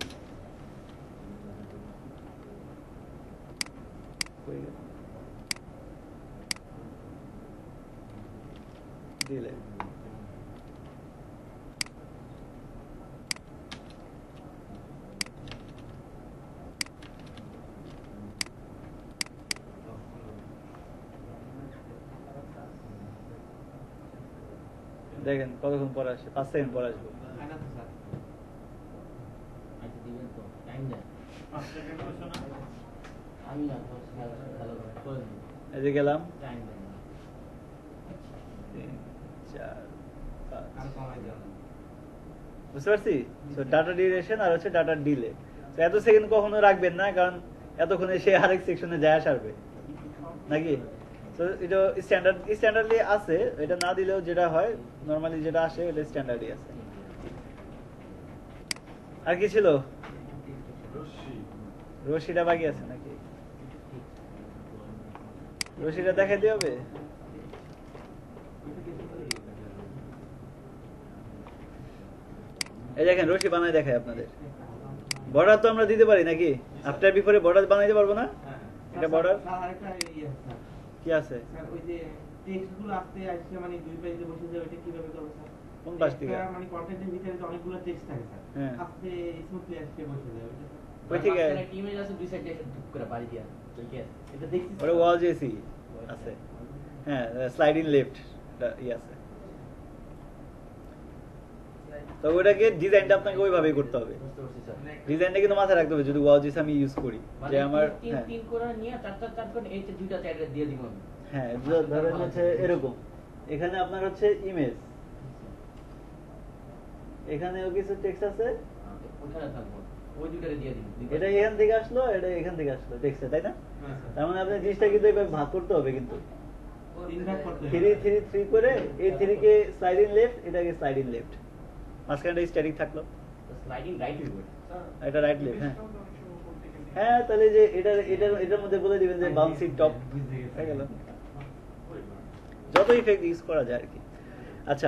ডিলে দেখেন কতক্ষণ পরে আসে 5 সেকেন্ড পরে আসবে হয় না তো স্যার আচ্ছা দিবেন তো টাইম দেন আমি না তো ভালো করে দিন এই যে গেলাম টাইম দেন 3 4 5 আর কমাই দেন বুঝতে পারছি তো ডাটা ডিউরেশন আর হচ্ছে ডাটা ডিলে তো এত সেকেন্ড কখনো রাখবেন না কারণ এতক্ষণে সে আরেক সেকশনে যায় আসবে নাকি তো এটা স্ট্যান্ডার্ডলি আছে এটা না দিলেও যেটা হয় নরমালি যেটা আসে এটা স্ট্যান্ডার্ডই আছে আর কি ছিল রশিটা বাকি আছে নাকি রশিটা দেখাই দিয়ে হবে এই দেখেন রশি বানাই দেখায় আপনাদের বর্ডার তো আমরা দিতে পারি নাকি আফটার বিফোরে বর্ডার বানাইতে পারবো না এটা বর্ডার স্যার আরেকটা ইয়ে আছে স্যার কি আছে স্যার ওই যে টেক্সট গুলো আসতে আসছে মানে দুই পেজে বসে যায় ওইটা কিভাবে করব স্যার কোন পাশ থেকে? একটা মানে কন্টেন্টের ভিতরে যে অনেকগুলো টেক্সট থাকে স্যার হ্যাঁ। আসতে স্মুথলি আসতে বসে যায় ওইটা ওই থেকে একটা ইমেজ আছে দুই সাইডে একটা টুক করে বাড়ি দিয়া ঠিক আছে এটা দেখছি ওটা ওয়াল জেসি আছে হ্যাঁ স্লাইড ইন লেফট ই আছে তো ওটাকে ডিজাইনটা আপনাকে ওইভাবেই করতে হবে। বুঝতে পারছি স্যার। ডিজাইনটা কিন্তু মাথায় রাখতে হবে যদি ওয়াজিস আমি ইউজ করি মানে যে আমার তিন হ্যাঁ তিন করে নিয়ে চার করে এই যে দুইটা চারটা দিয়ে দিব আমি। হ্যাঁ ধরেন হচ্ছে এরকম, এখানে আপনার হচ্ছে ইমেজ, এখানেও কিছু টেক্সট আছে, ওখানে থাকবো ওই দুইটারে দিয়ে দিব। এটা এখান থেকে আসলো, এটা এখান থেকে আসলো টেক্সটে, তাই না? হ্যাঁ, স্যার। তার মানে আপনার জিনিসটা কিন্তু এভাবে ভাগ করতে হবে কিন্তু 3 ভাগ করতে হবে। 3 3 3 করে এই 3 কে স্লাইড ইন লেফট, এটাকে স্লাইড ইন লেফট, মাঝখানটা স্ট্যাটিক থাকলো, স্লাইডিং রাইট হইব। এটা রাইট লেফট। হ্যাঁ হ্যাঁ তাহলে যে এটার মধ্যে বলে দিবেন যে বাউন্সি টপ হয়ে গেল, যত ইফেক্ট ইউজ করা যায় আর কি। আচ্ছা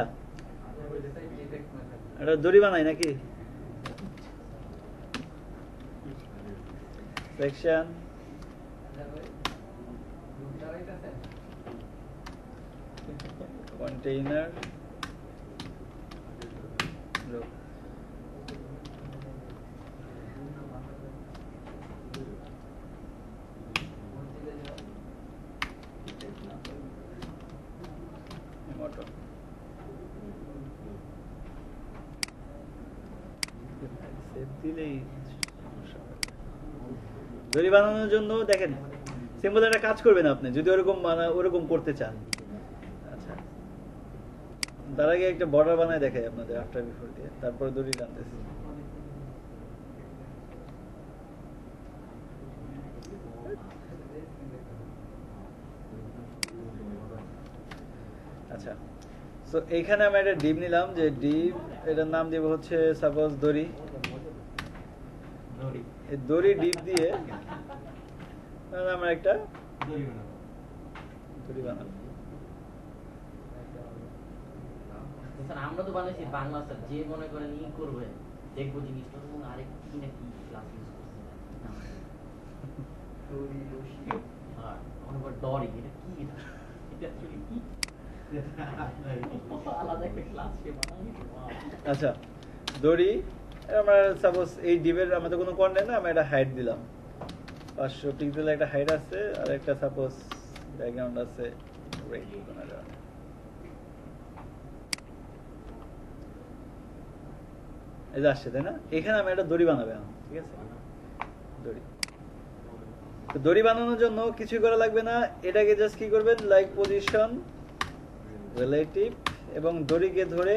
এটা দড়ি বানাই নাকি সেকশন কন্টেইনার দিলেই দড়ি বানানোর জন্য দেখেন সিম্পল একটা কাজ করবেন আপনি যদি ওরকম করতে চান। আচ্ছা তার আগে একটা বর্ডার বানায় দেখাই আপনাদের আফটার বিফোর দিয়ে, তারপর দড়ি টানতেছি। আচ্ছা সো এইখানে আমি একটা ডিপ নিলাম, যে ডিপ এটার নাম দিব হচ্ছে সাপোজ দড়ি। এই দড়ি ডিপ দিয়ে আমরা একটা দড়ি বানাবো। স্যার আমরা তো বানাইছি বাংলা স্যার, যে মনে করেন ই করবে দেখবো জিনিসটা আরেক কি না কি ক্লাস ইউজ করছে আর আমার ডরি এটা কি এটা actually কি আলাদা একটা ক্লাস সে বানাইছে। আচ্ছা দড়ি আমরা সাপোজ এই ডিপের আমাদের কোনো কন্টেন্ট না, আমরা একটা হাইট দিলাম 500 পিক্সেল, একটা হাইট আছে আর একটা সাপোজ ব্যাকগ্রাউন্ড আছে রেড কোনাটা। এই যে আসছে তাই না, এখানে আমি একটা দড়ি বানাবে এখন, ঠিক আছে? দড়ি তো দড়ি বানানোর জন্য কিছুই করা লাগবে না, এটাকে জাস্ট কি করবেন লাইক পজিশন রিলেটিভ এবং দড়িকে ধরে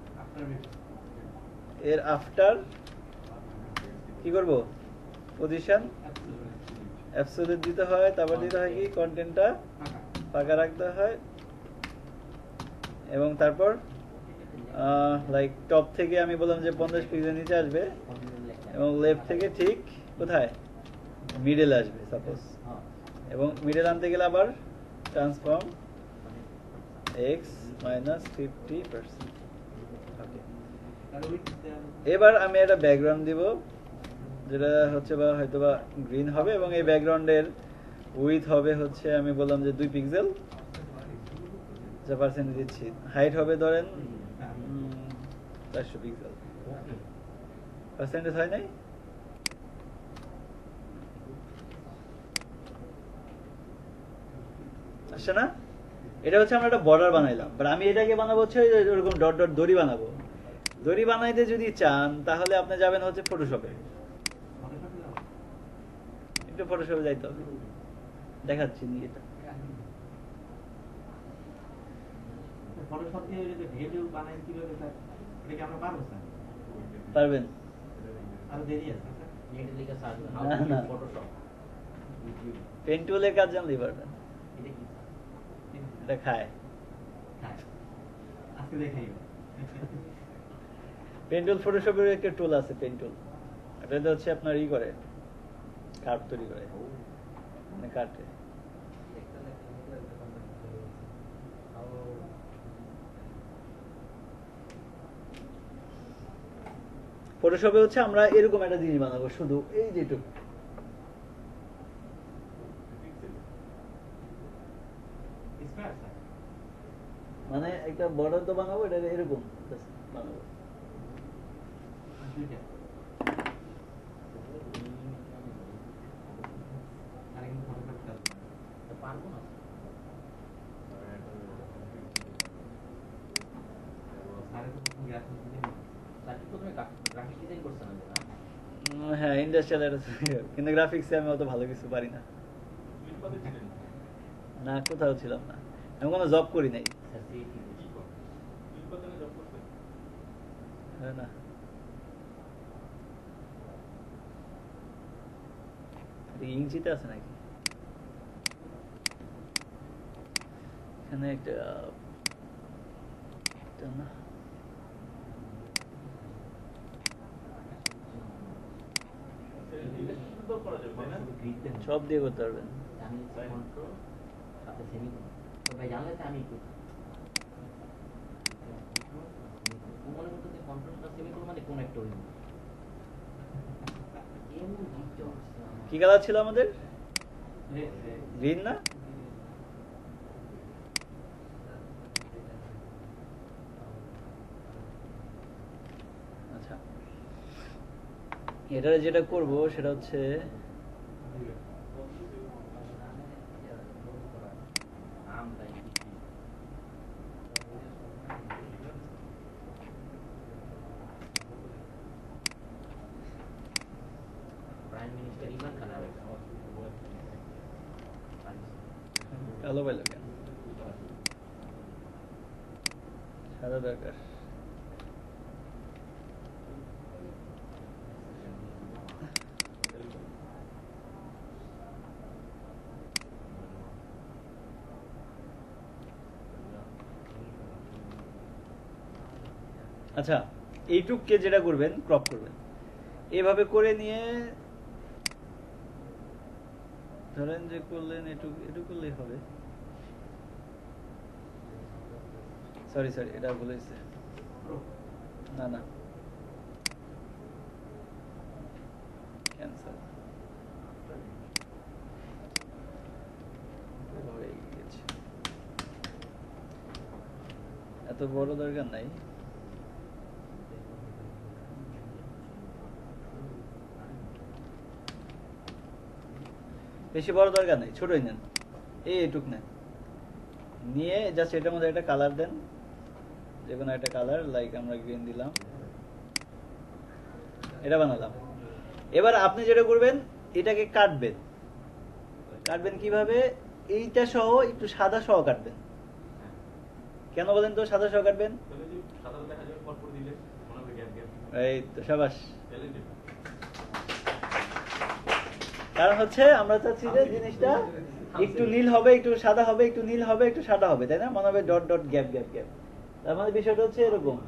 এর আফটার কি করব পজিশন অ্যাবসলিউট দিতে হয়, তারপর দিতে হয় কি কন্টেন্টটা ফাঁকা রাখতে হয় এবং তারপর লাইক টপ থেকে আমি বললাম যে 50 পিক্সেল নিচে আসবে এবং লেফট থেকে ঠিক কোথায় মিডল আসবে সাপোজ, এবং মিডল আনতে গেলে আবার ট্রান্সফর্ম x -50%। এবার আমি একটা ব্যাকগ্রাউন্ড দিব যেটা হচ্ছে বা হয়তো বা গ্রিন হবে এবং এই ব্যাকগ্রাউন্ডের উইথ হবে হচ্ছে আমি বললাম যে 2 পিক্সেল, যা পার্সেন্ট দিচ্ছি, হাইট হবে ধরেন 400 পিক্সেল। পার্সেন্টেজ হয় নাই? আসছে না? এটা হচ্ছে আমরা একটা বর্ডার বানাইলাম, বাট আমি এটাকে বানাবো হচ্ছে এরকম ডট ডট দড়ি বানাবো। দড়ি বানাইতে যদি চান তাহলে আপনি যাবেন হচ্ছে ফটোশপে, একটু ফটোশপে যাইতে হবে, দেখাচ্ছি নি এটা। ফটোশপ দিয়ে যদি ভিডিও বানাই কিভাবে স্যার, এটা কি আমরা পারবো স্যার? পারবেন? আরো দেরি আছে স্যার। নেট লিখে সার্চ হাউ না, টু না। Use Photoshop. পেন টুলের কাজ জানলেই পারবেন, এটা কি স্যার? এটা খায়। হ্যাঁ আজকে দেখাই। পেন টুল ফটোশপের একটা টুল আছে, পেন টুল, এটা হচ্ছে আপনার ই করে কার্ভ তৈরি করে, মানে কাটে। ফটোশপে হচ্ছে আমরা এরকম একটা জিনিস বানাবো, শুধু এই যেটুকু স্কয়ার স্যার। মানে একটা বর্ডার তো বানাবো, এটা এরকম just বানাবো। দুইটা। আরেকদিন ফটোশপ কাজ। তো পারবো না স্যারের তো প্রথম গ্রাফিক্স ডিজাইন। সার্কিট প্রথমে গ্রাফিক ডিজাইন করছেন না? হ্যাঁ ইন্ডাস্ট্রিয়াল কিন্তু গ্রাফিক্সে আমি অত ভালো কিছু পারি না। না কোথাও ছিলাম না, আমি কোনো জব করি নাই। হ্যাঁ না ইঞ্চিতে আছে নাকি এখানে একটা না সব দিয়ে করতে পারবেন। আমি কন্ট্রোল সাথে সেমি তো ভাই জানলে তো আমি একটু মনে করতে কন্ট্রোলটা সেমি করব মানে কোন একটা হইব এমন দিতে হচ্ছে কি কালার ছিল আমাদের? গ্রিন না? আচ্ছা এটা যেটা করব সেটা হচ্ছে প্রাইম মিনিস্টার ইমরান খান আর কালো পাইল কেন? সাদা দরকার। আচ্ছা এইটুককে যেটা করবেন ক্রপ করবেন এভাবে করে নিয়ে ধরেন যে করলেন এটুকু করলেই হবে। সরি এটা ভুল হয়েছে। না না ক্যান্সেল হয়ে গেছে। এত বড় দরকার নাই। বেশি বড় দরকার নেই, ছোটই নেন, এইটুক নেন, নিয়ে জাস্ট এটার মধ্যে একটা কালার দেন, যে কোনো একটা কালার, লাইক আমরা গ্রিন দিলাম, এটা বানালাম। এবার আপনি যেটা করবেন এটাকে কাটবেন। কাটবেন কিভাবে? এইটা সহ একটু সাদা সহ কাটবেন। কেন বলেন তো সাদা সহ কাটবেন? এই তো সাবাস। কারণ হচ্ছে আমরা চাচ্ছি যে জিনিসটা একটু নীল হবে, একটু সাদা হবে, একটু নীল হবে, একটু সাদা হবে, তাই না? মনে হবে dot dot gap gap gap. তার মানে বিষয়টা হচ্ছে এরকম,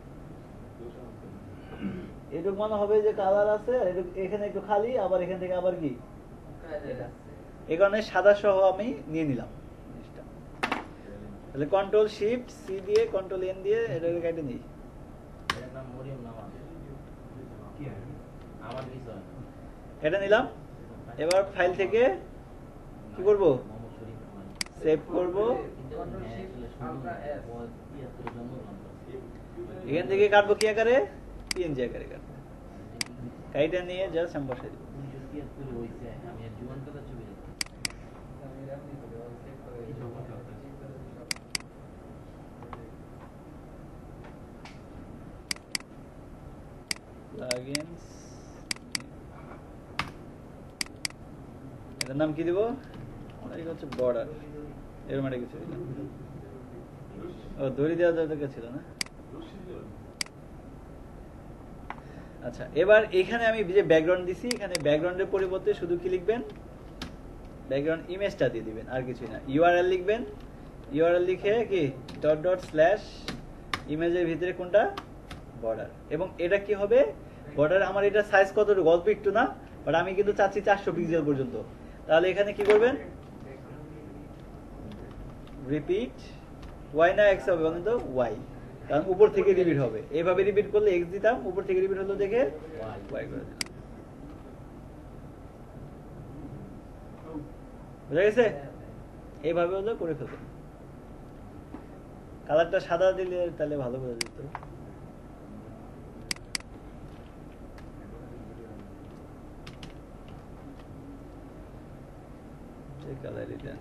এটুক মনে হবে যে কালার আছে, এখানে একটু খালি, আবার এখান থেকে আবার কি এই কারণে সাদা সহ আমি নিয়ে নিলাম জিনিসটা। তাহলে কন্ট্রোল শিফট সি দিয়ে কন্ট্রোল এন দিয়ে এটাকে কেটে নিই। এটা নিলাম। এবার ফাইল থেকে কি করব? সেভ করব। এখান থেকে কাটবো কি আকারে? পিএনজি আকারে কাটবো। কাইটা নিয়ে জাস্ট আমি বসাই দেব। প্লাগইনস, এটার নাম কি দিব? হচ্ছে বর্ডার, এরকম একটা কিছু দিলাম। ও দড়ি দেওয়া দরকার ছিল না। আচ্ছা এবার এখানে আমি যে ব্যাকগ্রাউন্ড দিছি, এখানে ব্যাকগ্রাউন্ডের পরিবর্তে শুধু কি লিখবেন? ব্যাকগ্রাউন্ড ইমেজটা দিয়ে দিবেন, আর কিছুই না। ইউআরএল লিখবেন, ইউআরএল লিখে কি ডট ডট স্ল্যাশ ইমেজের ভিতরে কোনটা? বর্ডার। এবং এটা কি হবে? বর্ডার আমার এটা সাইজ কতটুকু? অল্প একটু না, বাট আমি কিন্তু চাচ্ছি 400 পিক্সেল পর্যন্ত। তাহলে এখানে কি করবেন? রিপিট ওয়াই না এক্স হবে? বলেন তো ওয়াই, কারণ উপর থেকে রিপিট হবে। এইভাবে রিপিট করলে এক্স দিতাম, উপর থেকে রিপিট হলো দেখে ওয়াই করে দিলাম। বুঝা গেছে? এইভাবে হলো করে ফেলবেন। কালারটা সাদা দিলে তাহলে ভালো বোঝা যেত। কালারই দেন।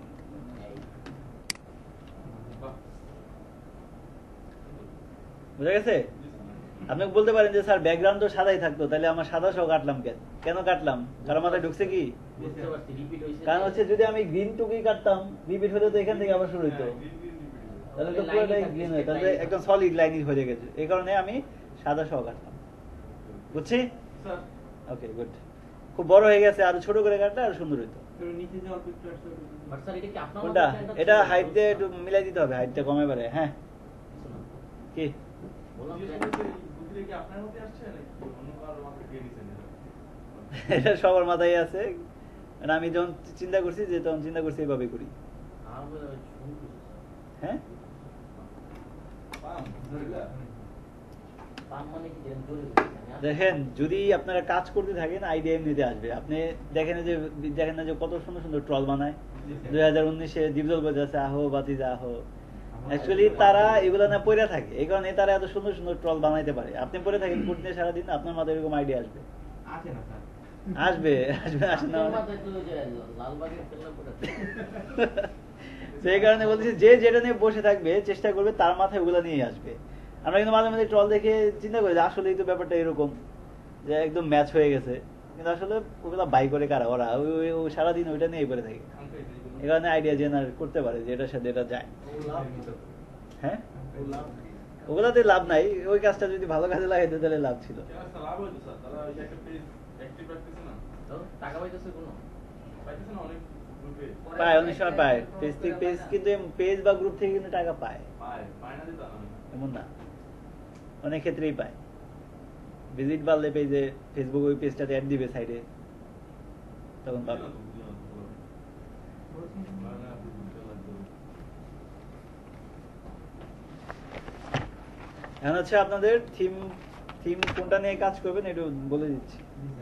বুঝা গেছে? আপনি বলতে পারেন যে স্যার ব্যাকগ্রাউন্ড তো সাদাই থাকতো, তাহলে আমার সাদা সহ কাটলাম কেন কাটলাম? কারো মাথায় ঢুকছে কি? বুঝতে পারছি, রিপিট হইছে। কারণ হচ্ছে যদি আমি গ্রিন টুকুই কাটতাম, রিপিট হলে তো এখান থেকে আবার শুরু হইতো, তাহলে তো পুরোটাই গ্রিন হয়ে, তাহলে একদম সলিড লাইনই হয়ে গেছে। এই কারণে আমি সাদা সহ কাটলাম। বুঝছি? Sir okay, good. খুব বড় হয়ে গেছে, আরো ছোট করে কাটলে আরো সুন্দর হইতো। নিচে যে অল্প একটু আসছে বাট স্যার এটা কি আপনার কোনটা? মতো plan টা এটা ছিল? হাইট দিয়ে একটু মিলাই দিতে হবে, হাইটটা কমে পারে। হ্যাঁ, শুনুন, কি বললাম জিজ্ঞেস plan- করছি, বুদ্ধিটা কি আপনার মধ্যে আসছে নাকি অন্য কারোর মাথায় দিয়ে দিছেন এটা? এটা সবার মাথায় আছে। আর আমি যখন চিন্তা করছি যে তখন চিন্তা করছি এইভাবে করি। আমার মনে হয় শুরু করছে, স্যার। হ্যাঁ, পাম, ধরিলা। পাম মানে কি যেন জোরে বলছেন, হ্যাঁ? দেখেন যদি আপনারা কাজ করতে থাকেন আইডিয়া এমনিতে আসবে। আপনি দেখেন না যে কত সুন্দর সুন্দর ট্রল বানায়। 2019-এ দীপজল বাজাচ্ছে আহো বাতিজা আহো। অ্যাকচুয়ালি তারা এগুলো না পড়ে থাকে, এই কারণে তারা এত সুন্দর সুন্দর ট্রল বানাইতে পারে। আপনি পড়ে থাকেন করতে সারাদিন, আপনার মাথায় এরকম আইডিয়া আসবে। আছে না স্যার? আসবে আসবে, আসে না আপনার মানে? মাথায় তো ওই যে লালবাগের খেলনা পড়েছে। সেই কারণে বলছি যে যেটা নিয়ে বসে থাকবে চেষ্টা করবে তার মাথায় ওগুলো নিয়ে আসবে। আমরা কিন্তু মাঝে মাঝে ট্রল দেখে চিন্তা করি যে আসলেই তো ব্যাপারটা এরকম, যে একদম ম্যাচ হয়ে গেছে, কিন্তু আসলে ওগুলা বাই করে কারা, ওরা ওই সারাদিন ওইটা নিয়ে পড়ে থাকে। এই কারণে আইডিয়া জেনারেট করতে পারে যে এটার সাথে এটা যায়। ও লাভ কি তো? হ্যাঁ, ও লাভ কি? ওগুলাতে লাভ নাই, ওই কাজটা যদি ভালো কাজে লাগাইতে তাহলে লাভ ছিল। কেন স্যার লাভ হইতো স্যার? তারা ওই যে একটা পেজ অ্যাক্টিভ রাখতেছে না? তো টাকা পাইতেছে কোনো? পাইতেছে না অনেক গ্রুপে? পায়, অনেক সময় পায়। পেজ কিন্তু পেজ বা গ্রুপ থেকে কিন্তু টাকা পায়, পায় না দিতা না। এমন না, অনেক ক্ষেত্রেই পায়। ভিজিট বাড়লে পেজে, ফেসবুক ওই পেজটাতে অ্যাড দিবে সাইডে, তখন পাবে। এখন হচ্ছে আপনাদের থিম কোনটা নিয়ে কাজ করবেন একটু বলে দিচ্ছি।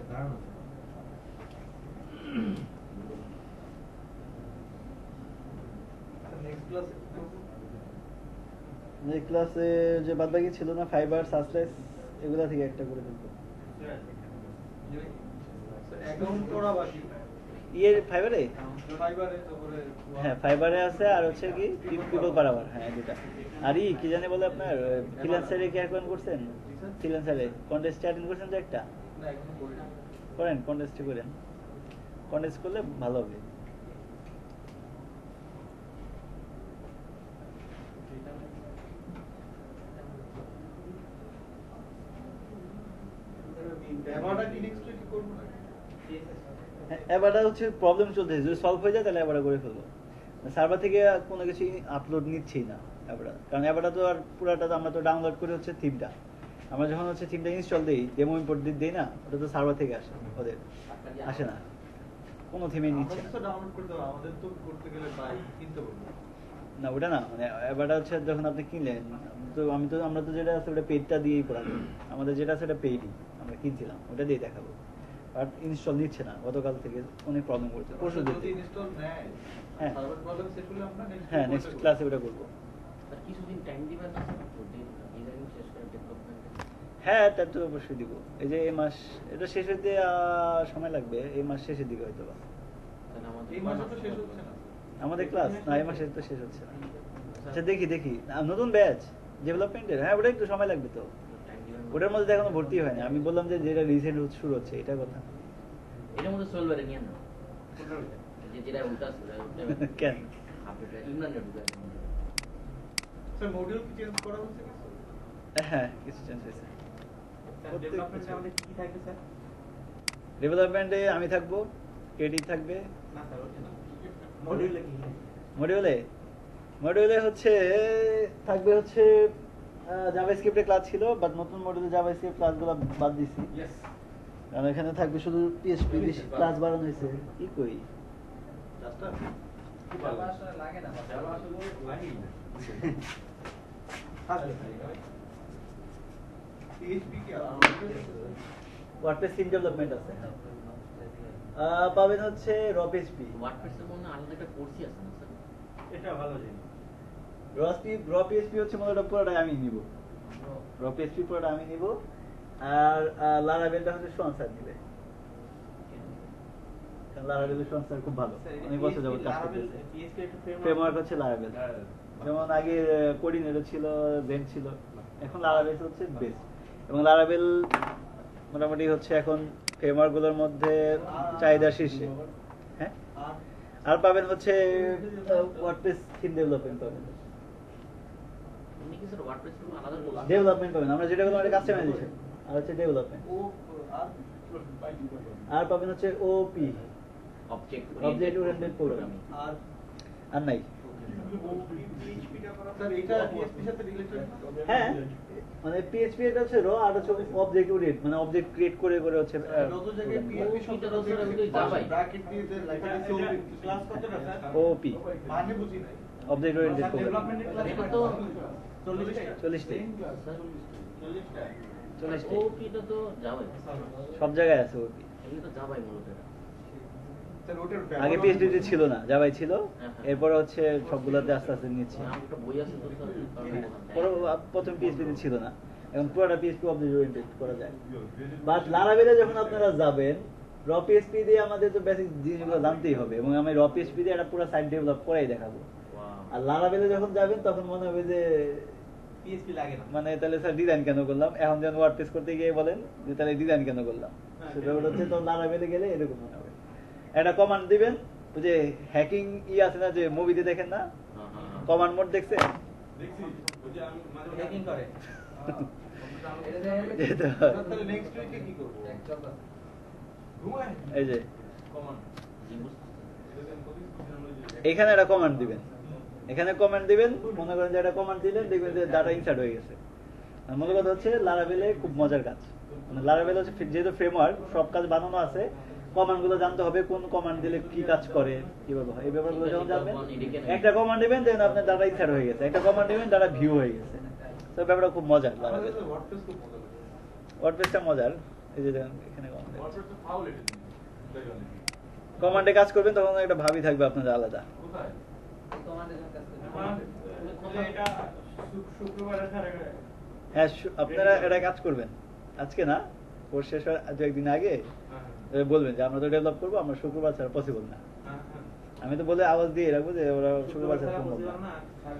নেক্সট ক্লাসে এই ক্লাসে যে বাদবাকি ছিল না, ফাইবার সাসলেস, এগুলা থেকে একটা করে ফেলবো। অ্যাকাউন্ট করা বাকি। ফাইবারে, ফাইবারে তারপরে হ্যাঁ ফাইবারে আছে, আর হচ্ছে কি পিপল পারাবার, হ্যাঁ দুটা। আর কি জানি বলে আপনার ফ্রিল্যান্সারে কি অ্যাকাউন্ট করছেন? ফ্রিল্যান্সারে কন্টেস্ট অ্যাটেন্ড করছেন তো একটা? না এখনো করি না। করেন, কন্টেস্ট করেন, কন্টেস্ট করলে ভালো হবে। এবারটা কি নেক্সট উইক করব না? এবারটা হচ্ছে প্রবলেম চলতেছে, যদি সলভ হয়ে যায় তাহলে এবারটা করে ফেলবো। সার্ভার থেকে কোনো কিছু আপলোড নিচ্ছেই না এবারটা, কারণ এবারটা তো আর পুরাটা তো আমরা তো ডাউনলোড করে হচ্ছে থিমটা, আমরা যখন হচ্ছে থিমটা ইনস্টল দিই, ডেমো ইম্পোর্ট দিই না, ওটা তো সার্ভার থেকে আসে, ওদের আসে না, কোনো থিমে নিচ্ছে না। আমাদের তো ডাউনলোড করতে হবে, আমাদের তো করতে গেলে বাই কিনতে হবে। না ওটা না, মানে এবারটা হচ্ছে যখন আপনি কিনলেন, তো আমরা তো যেটা আছে ওটা পেডটা দিয়েই করাবো। আমাদের যেটা আছে ওটা পেইডই, আমরা কিনছিলাম ওটা দিয়ে দেখাবো। বাট ইনস্টল নিচ্ছে না, গতকাল থেকে অনেক প্রবলেম করছে, পরশু দিন যদি থেকে। ইনস্টল নেয়, হ্যাঁ। সার্ভার প্রবলেম সেট হলে আমরা হ্যাঁ, নেক্সট ক্লাসে ওটা করবো। স্যার কিছুদিন টাইম দিবেন না স্যার, ডিজাইন শেষ করে ডেভেলপমেন্টে? হ্যাঁ, তার তো অবশ্যই দিব। এই যে এই মাস এটা শেষ হইতে সময় লাগবে, এই মাস শেষের দিকে হয়তো বা। তাহলে আমাদের এই মাসে তো শেষ হচ্ছে না। আমাদের ক্লাস না এই মাসে তো শেষ হচ্ছে না। আচ্ছা দেখি নতুন ব্যাচ ডেভেলপমেন্টের, হ্যাঁ ওটা একটু সময় লাগবে তো। টাইম দিবেন না? ওটার মধ্যে এখনো ভর্তি হয়নি, আমি বললাম যে যেটা রিসেন্ট শুরু হচ্ছে এটা কথা। এটার মধ্যে সোলভারে নিয়ে না, যে যেটা উল্টা আছে কেন? আপডেট ইমরানের ঢুকে স্যার মডিউল কি চেঞ্জ করা হচ্ছে কিছু? হ্যাঁ, কিছু চেঞ্জ হয়েছে। ডেভেলপমেন্টে আমাদের কি কি থাকবে স্যার? ডেভেলপমেন্টে আমি থাকবো, কেডি থাকবে। না স্যার ওটা না, মডিউলে কি কি? মডিউলে হচ্ছে থাকবে হচ্ছে জাভাস্ক্রিপ্টের ক্লাস ছিল, বাট নতুন মডিউলে জাভাস্ক্রিপ্ট ক্লাসগুলো বাদ দিছি, ইয়েস। কারণ এখানে থাকবে শুধু পিএইচপি ক্লাস বাড়ানো হয়েছে। কি কই জাস্ট কি ভালো আসলে লাগে না যারা আসলে লাগেই না। আসবে পিএইচপি কি আর ওয়ার্ডপ্রেস থিম ডেভেলপমেন্ট আছে, পাবেন হচ্ছে র পিএইচপি। ওয়ার্ডপ্রেসের মধ্যে আলাদা একটা কোর্সই আছে না স্যার? এটা ভালো জিনিস। র পিএইচপি হচ্ছে মনে পুরোটাই আমি নিব, র পিএইচপি পুরোটা আমি নিব। আর লারাভেলটা হচ্ছে সোহান স্যার নিবে, কারণ লারাভেল সোহান স্যার খুব ভালো, অনেক বছর যাবত কাজ করতেছে। পিএইচপি একটা ফ্রেমওয়ার্ক হচ্ছে লারাভেল, যেমন আগে কোঅর্ডিনেটর ছিল, জেন ছিল, এখন লারাভেল হচ্ছে বেস্ট। এবং লারাভেল মোটামুটি হচ্ছে এখন ফ্রেমওয়ার্ক গুলোর মধ্যে চাহিদা শীর্ষে। হ্যাঁ, আর পাবেন হচ্ছে ওয়ার্ডপ্রেস থিম ডেভেলপমেন্ট পাবেন, উনি কি স্যার ওয়ার্ডপ্রেস এর আলাদা বলছেন? ডেভেলপমেন্ট পাবেন, আমরা যেটা বললাম এটা কাস্টমাইজেশন, আর হচ্ছে ডেভেলপমেন্ট। আর পাবেন হচ্ছে ওপি, অবজেক্ট ওরিয়েন্টেড প্রোগ্রামিং, আর নাই। স্যার এটা PHP সাথে রিলেটেড? হ্যাঁ, মানে PHP এটা হচ্ছে র, আর হচ্ছে অবজেক্ট ওরিয়েন্ট, মানে অবজেক্ট ক্রিয়েট করে করে হচ্ছে যত জায়গায় PHP শব্দটা জাভাই ব্র্যাকেট দিয়ে লেখা আছে ক্লাস কতটা স্যার? ওপি, মানে বুঝি নাই। Object oriented programming. ডেভেলপমেন্টের ক্লাস এটা তো 40টা 40টা। ওপিটা তো জাভাই, সব জায়গায় আছে ওপি। এগুলো তো জাভাই মূলত এটা। স্যার ওটার আগে PHP তে ছিল না, জাভাই ছিল, হ্যাঁ। এরপর হচ্ছে সবগুলোতে আস্তে আস্তে নিচ্ছে। আমার একটা বই আছে তো স্যার, প্রথম PHP তে ছিল না, এখন পুরোটা PHP অবজেক্ট ওরিয়েন্টেড করা যায়। বাট লারাভেলে যখন আপনারা যাবেন, র PHP দিয়ে আমাদের তো বেসিক জিনিসগুলো জানতেই হবে, এবং আমি র PHP দিয়ে একটা পুরো সাইট ডেভেলপ করেই দেখাবো। Wow. আর লারাভেলে যখন যাবেন তখন মনে হবে যে PHP লাগে না। মানে তাহলে স্যার ডিজাইন কেন করলাম, এখন যেন ওয়ার্ডপ্রেস করতে গিয়ে বলেন যে তাহলে ডিজাইন কেন করলাম, সেটা হচ্ছে তো লারাভেলে গেলে এরকম মনে হবে। একটা কমান্ড দিবেন, ওই যে হ্যাকিং আছে না, যে মুভিতে দেখেন না, কমান্ড মোড দেখছেন? দেখছি ওই যে আমি মানে হ্যাকিং করে। তাহলে নেক্সট উইকে কি করব? ঘুমায় এই যে কমান্ড জি, বুঝতে এটা আমি কতদিন বুঝি আমরা যে এখানে একটা কমান্ড দিবেন, এখানে কমান্ড দিবেন, মনে করেন যে একটা কমান্ড দিলেন, দেখবেন যে ডাটা ইনসার্ট হয়ে গেছে। আর মূল কথা হচ্ছে লারাভেলে খুব মজার কাজ, মানে লারাভেলে হচ্ছে যেহেতু ফ্রেমওয়ার্ক, সব কাজ বানানো আছে, কমান্ড গুলো জানতে হবে, কোন কমান্ড দিলে কি কাজ করে, কিভাবে হয়, এই ব্যাপারগুলো যখন জানবেন, একটা কমান্ড দিবেন দেন আপনার ডাটা ইনসার্ট হয়ে গেছে, একটা কমান্ড দিবেন ডাটা ভিউ হয়ে গেছে। তো ব্যাপারটা খুব মজার লারাভেল, আমাদের ওয়ার্ডপ্রেস খুব মজা লাগে। ওয়ার্ডপ্রেসটা মজার। এই যে দেখেন এখানে কমান্ড, ওয়ার্ডপ্রেস তো ফাউল এটা দেখুন কমান্ডে কাজ করবেন তখন একটা ভাবি থাকবে আপনাদের আলাদা। কোথায় এটা শুক্রবারে স্যার হ্যাঁ, আপনারা এটা কাজ করবেন আজকে না, কোর্স শেষ হওয়ার দু একদিন আগে বলবেন যে আমরা তো ডেভেলপ করবো, আমরা শুক্রবার ছাড়া পসিবল না। আমি তো বলে আওয়াজ দিয়ে রাখবো যে ওরা শুক্রবার ছাড়া সম্ভব না।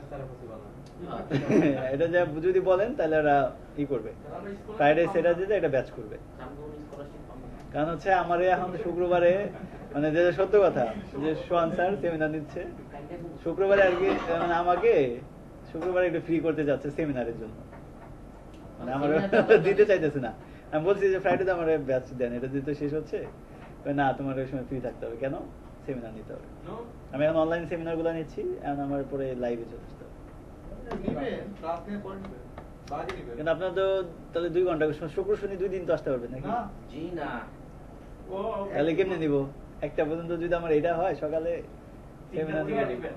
এটা যা যদি বলেন তাহলে ওরা ই করবে, ফ্রাইডে স্যাটারডে এটা ব্যাচ করবে। স্কলারশিপ পাবো। কারণ হচ্ছে আমার এখন শুক্রবারে, মানে যে সত্য কথা, যে সোহান স্যার সেমিনার নিচ্ছে শুক্রবারে আর কি, মানে আমাকে শুক্রবারে একটু ফ্রি করতে যাচ্ছে সেমিনারের জন্য, মানে আমার দিতে চাইতেছে না। আমি বলছি যে ফ্রাইডে আমার ব্যাচ দেন, এটা দিতে শেষ হচ্ছে, না তোমার ওই সময় ফ্রি থাকতে হবে, কেন সেমিনার নিতে হবে। আমি এখন অনলাইন সেমিনার গুলো নিচ্ছি, এখন আমার পরে লাইভে চলে আসতে হবে। নিবেন ক্লাস নিয়ে পড়ে নেবেন বাকি নেবেন কিন্তু আপনার তো তাহলে 2 ঘন্টা, শুক্র শনি 2 দিন তো আসতে পারবেন নাকি? না জি না, তাহলে কেমনে নিব? একটা পর্যন্ত যদি আমার এটা হয়, সকালে সেমিনার নিয়ে নিবেন।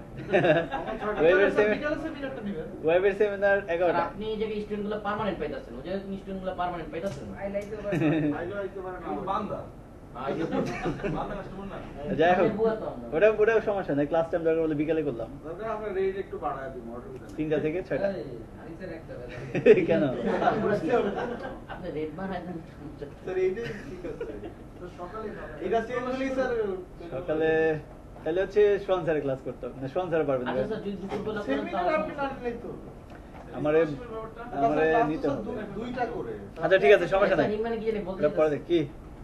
সেমিনারটা নেবেন ওয়েবের সেমিনার আর 11টা। আপনি এই জায়গায় স্টুডেন্টগুলো পার্মানেন্ট পাইতাছেন, ওই জায়গায় স্টুডেন্টগুলো পার্মানেন্ট পাইতাছেন না। আইলো আইতে পারে না কিন্তু বান্দা বান্দা কাস্টমার না যাই হোক, বুয়া তো আমরা। ওটা সমস্যা নেই, ক্লাস টাইম দরকার বলে বিকালে করলাম, দাদা আমরা রেট একটু বাড়ায় দিই মডেল 3টা থেকে 6টা। কেন? আপনি রেড বাড়ায় দেন। স্যার এইটাই ঠিক আছে তো সকালে এটা চেঞ্জ হলেই স্যার সকালে তাহলে হচ্ছে সোহান স্যারের ক্লাস করতে হবে, মানে সোহান স্যার পারবেন না। আচ্ছা স্যার, যদি দুপুরবেলা করেন সেমিনার তাহলে আপনি না নিলেই তো আমারে নিতে হবে। দুইটা করে আচ্ছা ঠিক আছে, সমস্যা নাই, মানে কি জানি বলতে এটা পরে দেখ। কি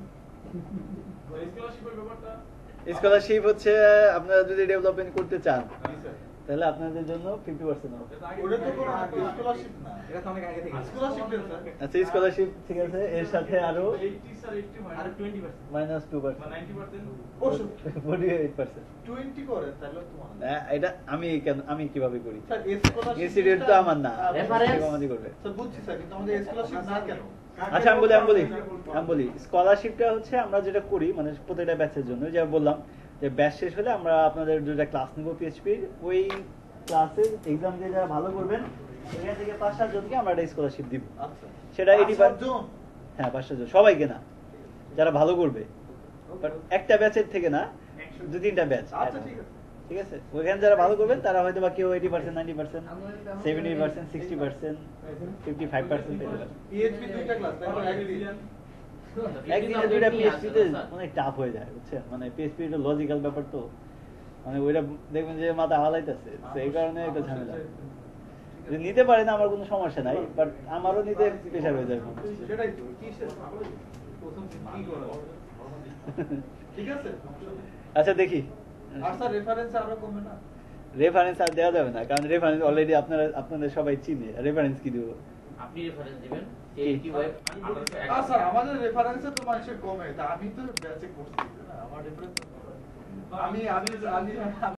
স্কলারশিপের ব্যাপারটা স্কলারশিপ হচ্ছে আপনারা যদি ডেভেলপমেন্ট করতে চান, জি স্যার তাহলে আপনাদের জন্য 50% হবে। ওটা তো কোনো স্কলারশিপ না এটা তো অনেক আগে থেকে স্কলারশিপ দেন স্যার আচ্ছা, স্কলারশিপ ঠিক আছে, এর সাথে আরো 80 স্যার 80 হয় আর 20% -2%, মানে 90% ও 48%। 20 করে তাহলে তোমার এটা আমি কিভাবে করি? স্যার স্কলারশিপ ইনস্টিটিউট তো আমার না, Reference? কমাদি করবে। স্যার বুঝছি স্যার কিন্তু আমাদের স্কলারশিপ না কেন আচ্ছা আমি বলি স্কলারশিপটা হচ্ছে আমরা যেটা করি, মানে প্রত্যেকটা ব্যাচের জন্য, যে বললাম যে ব্যাচ শেষ হলে আমরা আপনাদের যেটা ক্লাস নেবো পিএইচপির, ওই ক্লাসের এক্সাম দিয়ে যারা ভালো করবেন এখান থেকে 5-7 জনকে আমরা একটা স্কলারশিপ দিব। আচ্ছা সেটা 80% জন হ্যাঁ 5 জন, সবাইকে না, যারা ভালো করবে, বাট একটা ব্যাচের থেকে না, 2-3টা ব্যাচ। আচ্ছা ঠিক আছে ঠিক আছে, ওইখানে যারা ভালো করবেন তারা হয়তো বা কেউ 80%, 90%, 70%, 60%, 55% পেতে পারে। পিএইচপি দুইটা ক্লাস তারপর একদিন একদিনে 2টা পিএইচপি তে অনেক টাফ হয়ে যায়, বুঝছেন, মানে পিএইচপি এটা লজিক্যাল ব্যাপার তো, মানে ওইটা দেখবেন যে মাথা হালাইতেছে, তো এই কারণে একটা ঝামেলা। যদি নিতে পারে না আমার কোনো সমস্যা নাই, বাট আমারও নিতে প্রেশার হয়ে যাবে। সেটাই তো কিসের প্রথম কি করা ঠিক আছে। আচ্ছা দেখি, আর স্যার রেফারেন্স আরো কমে না? রেফারেন্স আর দেওয়া যাবে না, কারণ রেফারেন্স অলরেডি আপনাদের সবাই চিনে, রেফারেন্স কি দেবো? আপনি রেফারেন্স দিবেন কি? স্যার আমাদের রেফারেন্সে তো মানুষের কমে, তা আমি তো ব্যাচে করছি না, আমার রেফারেন্স আমি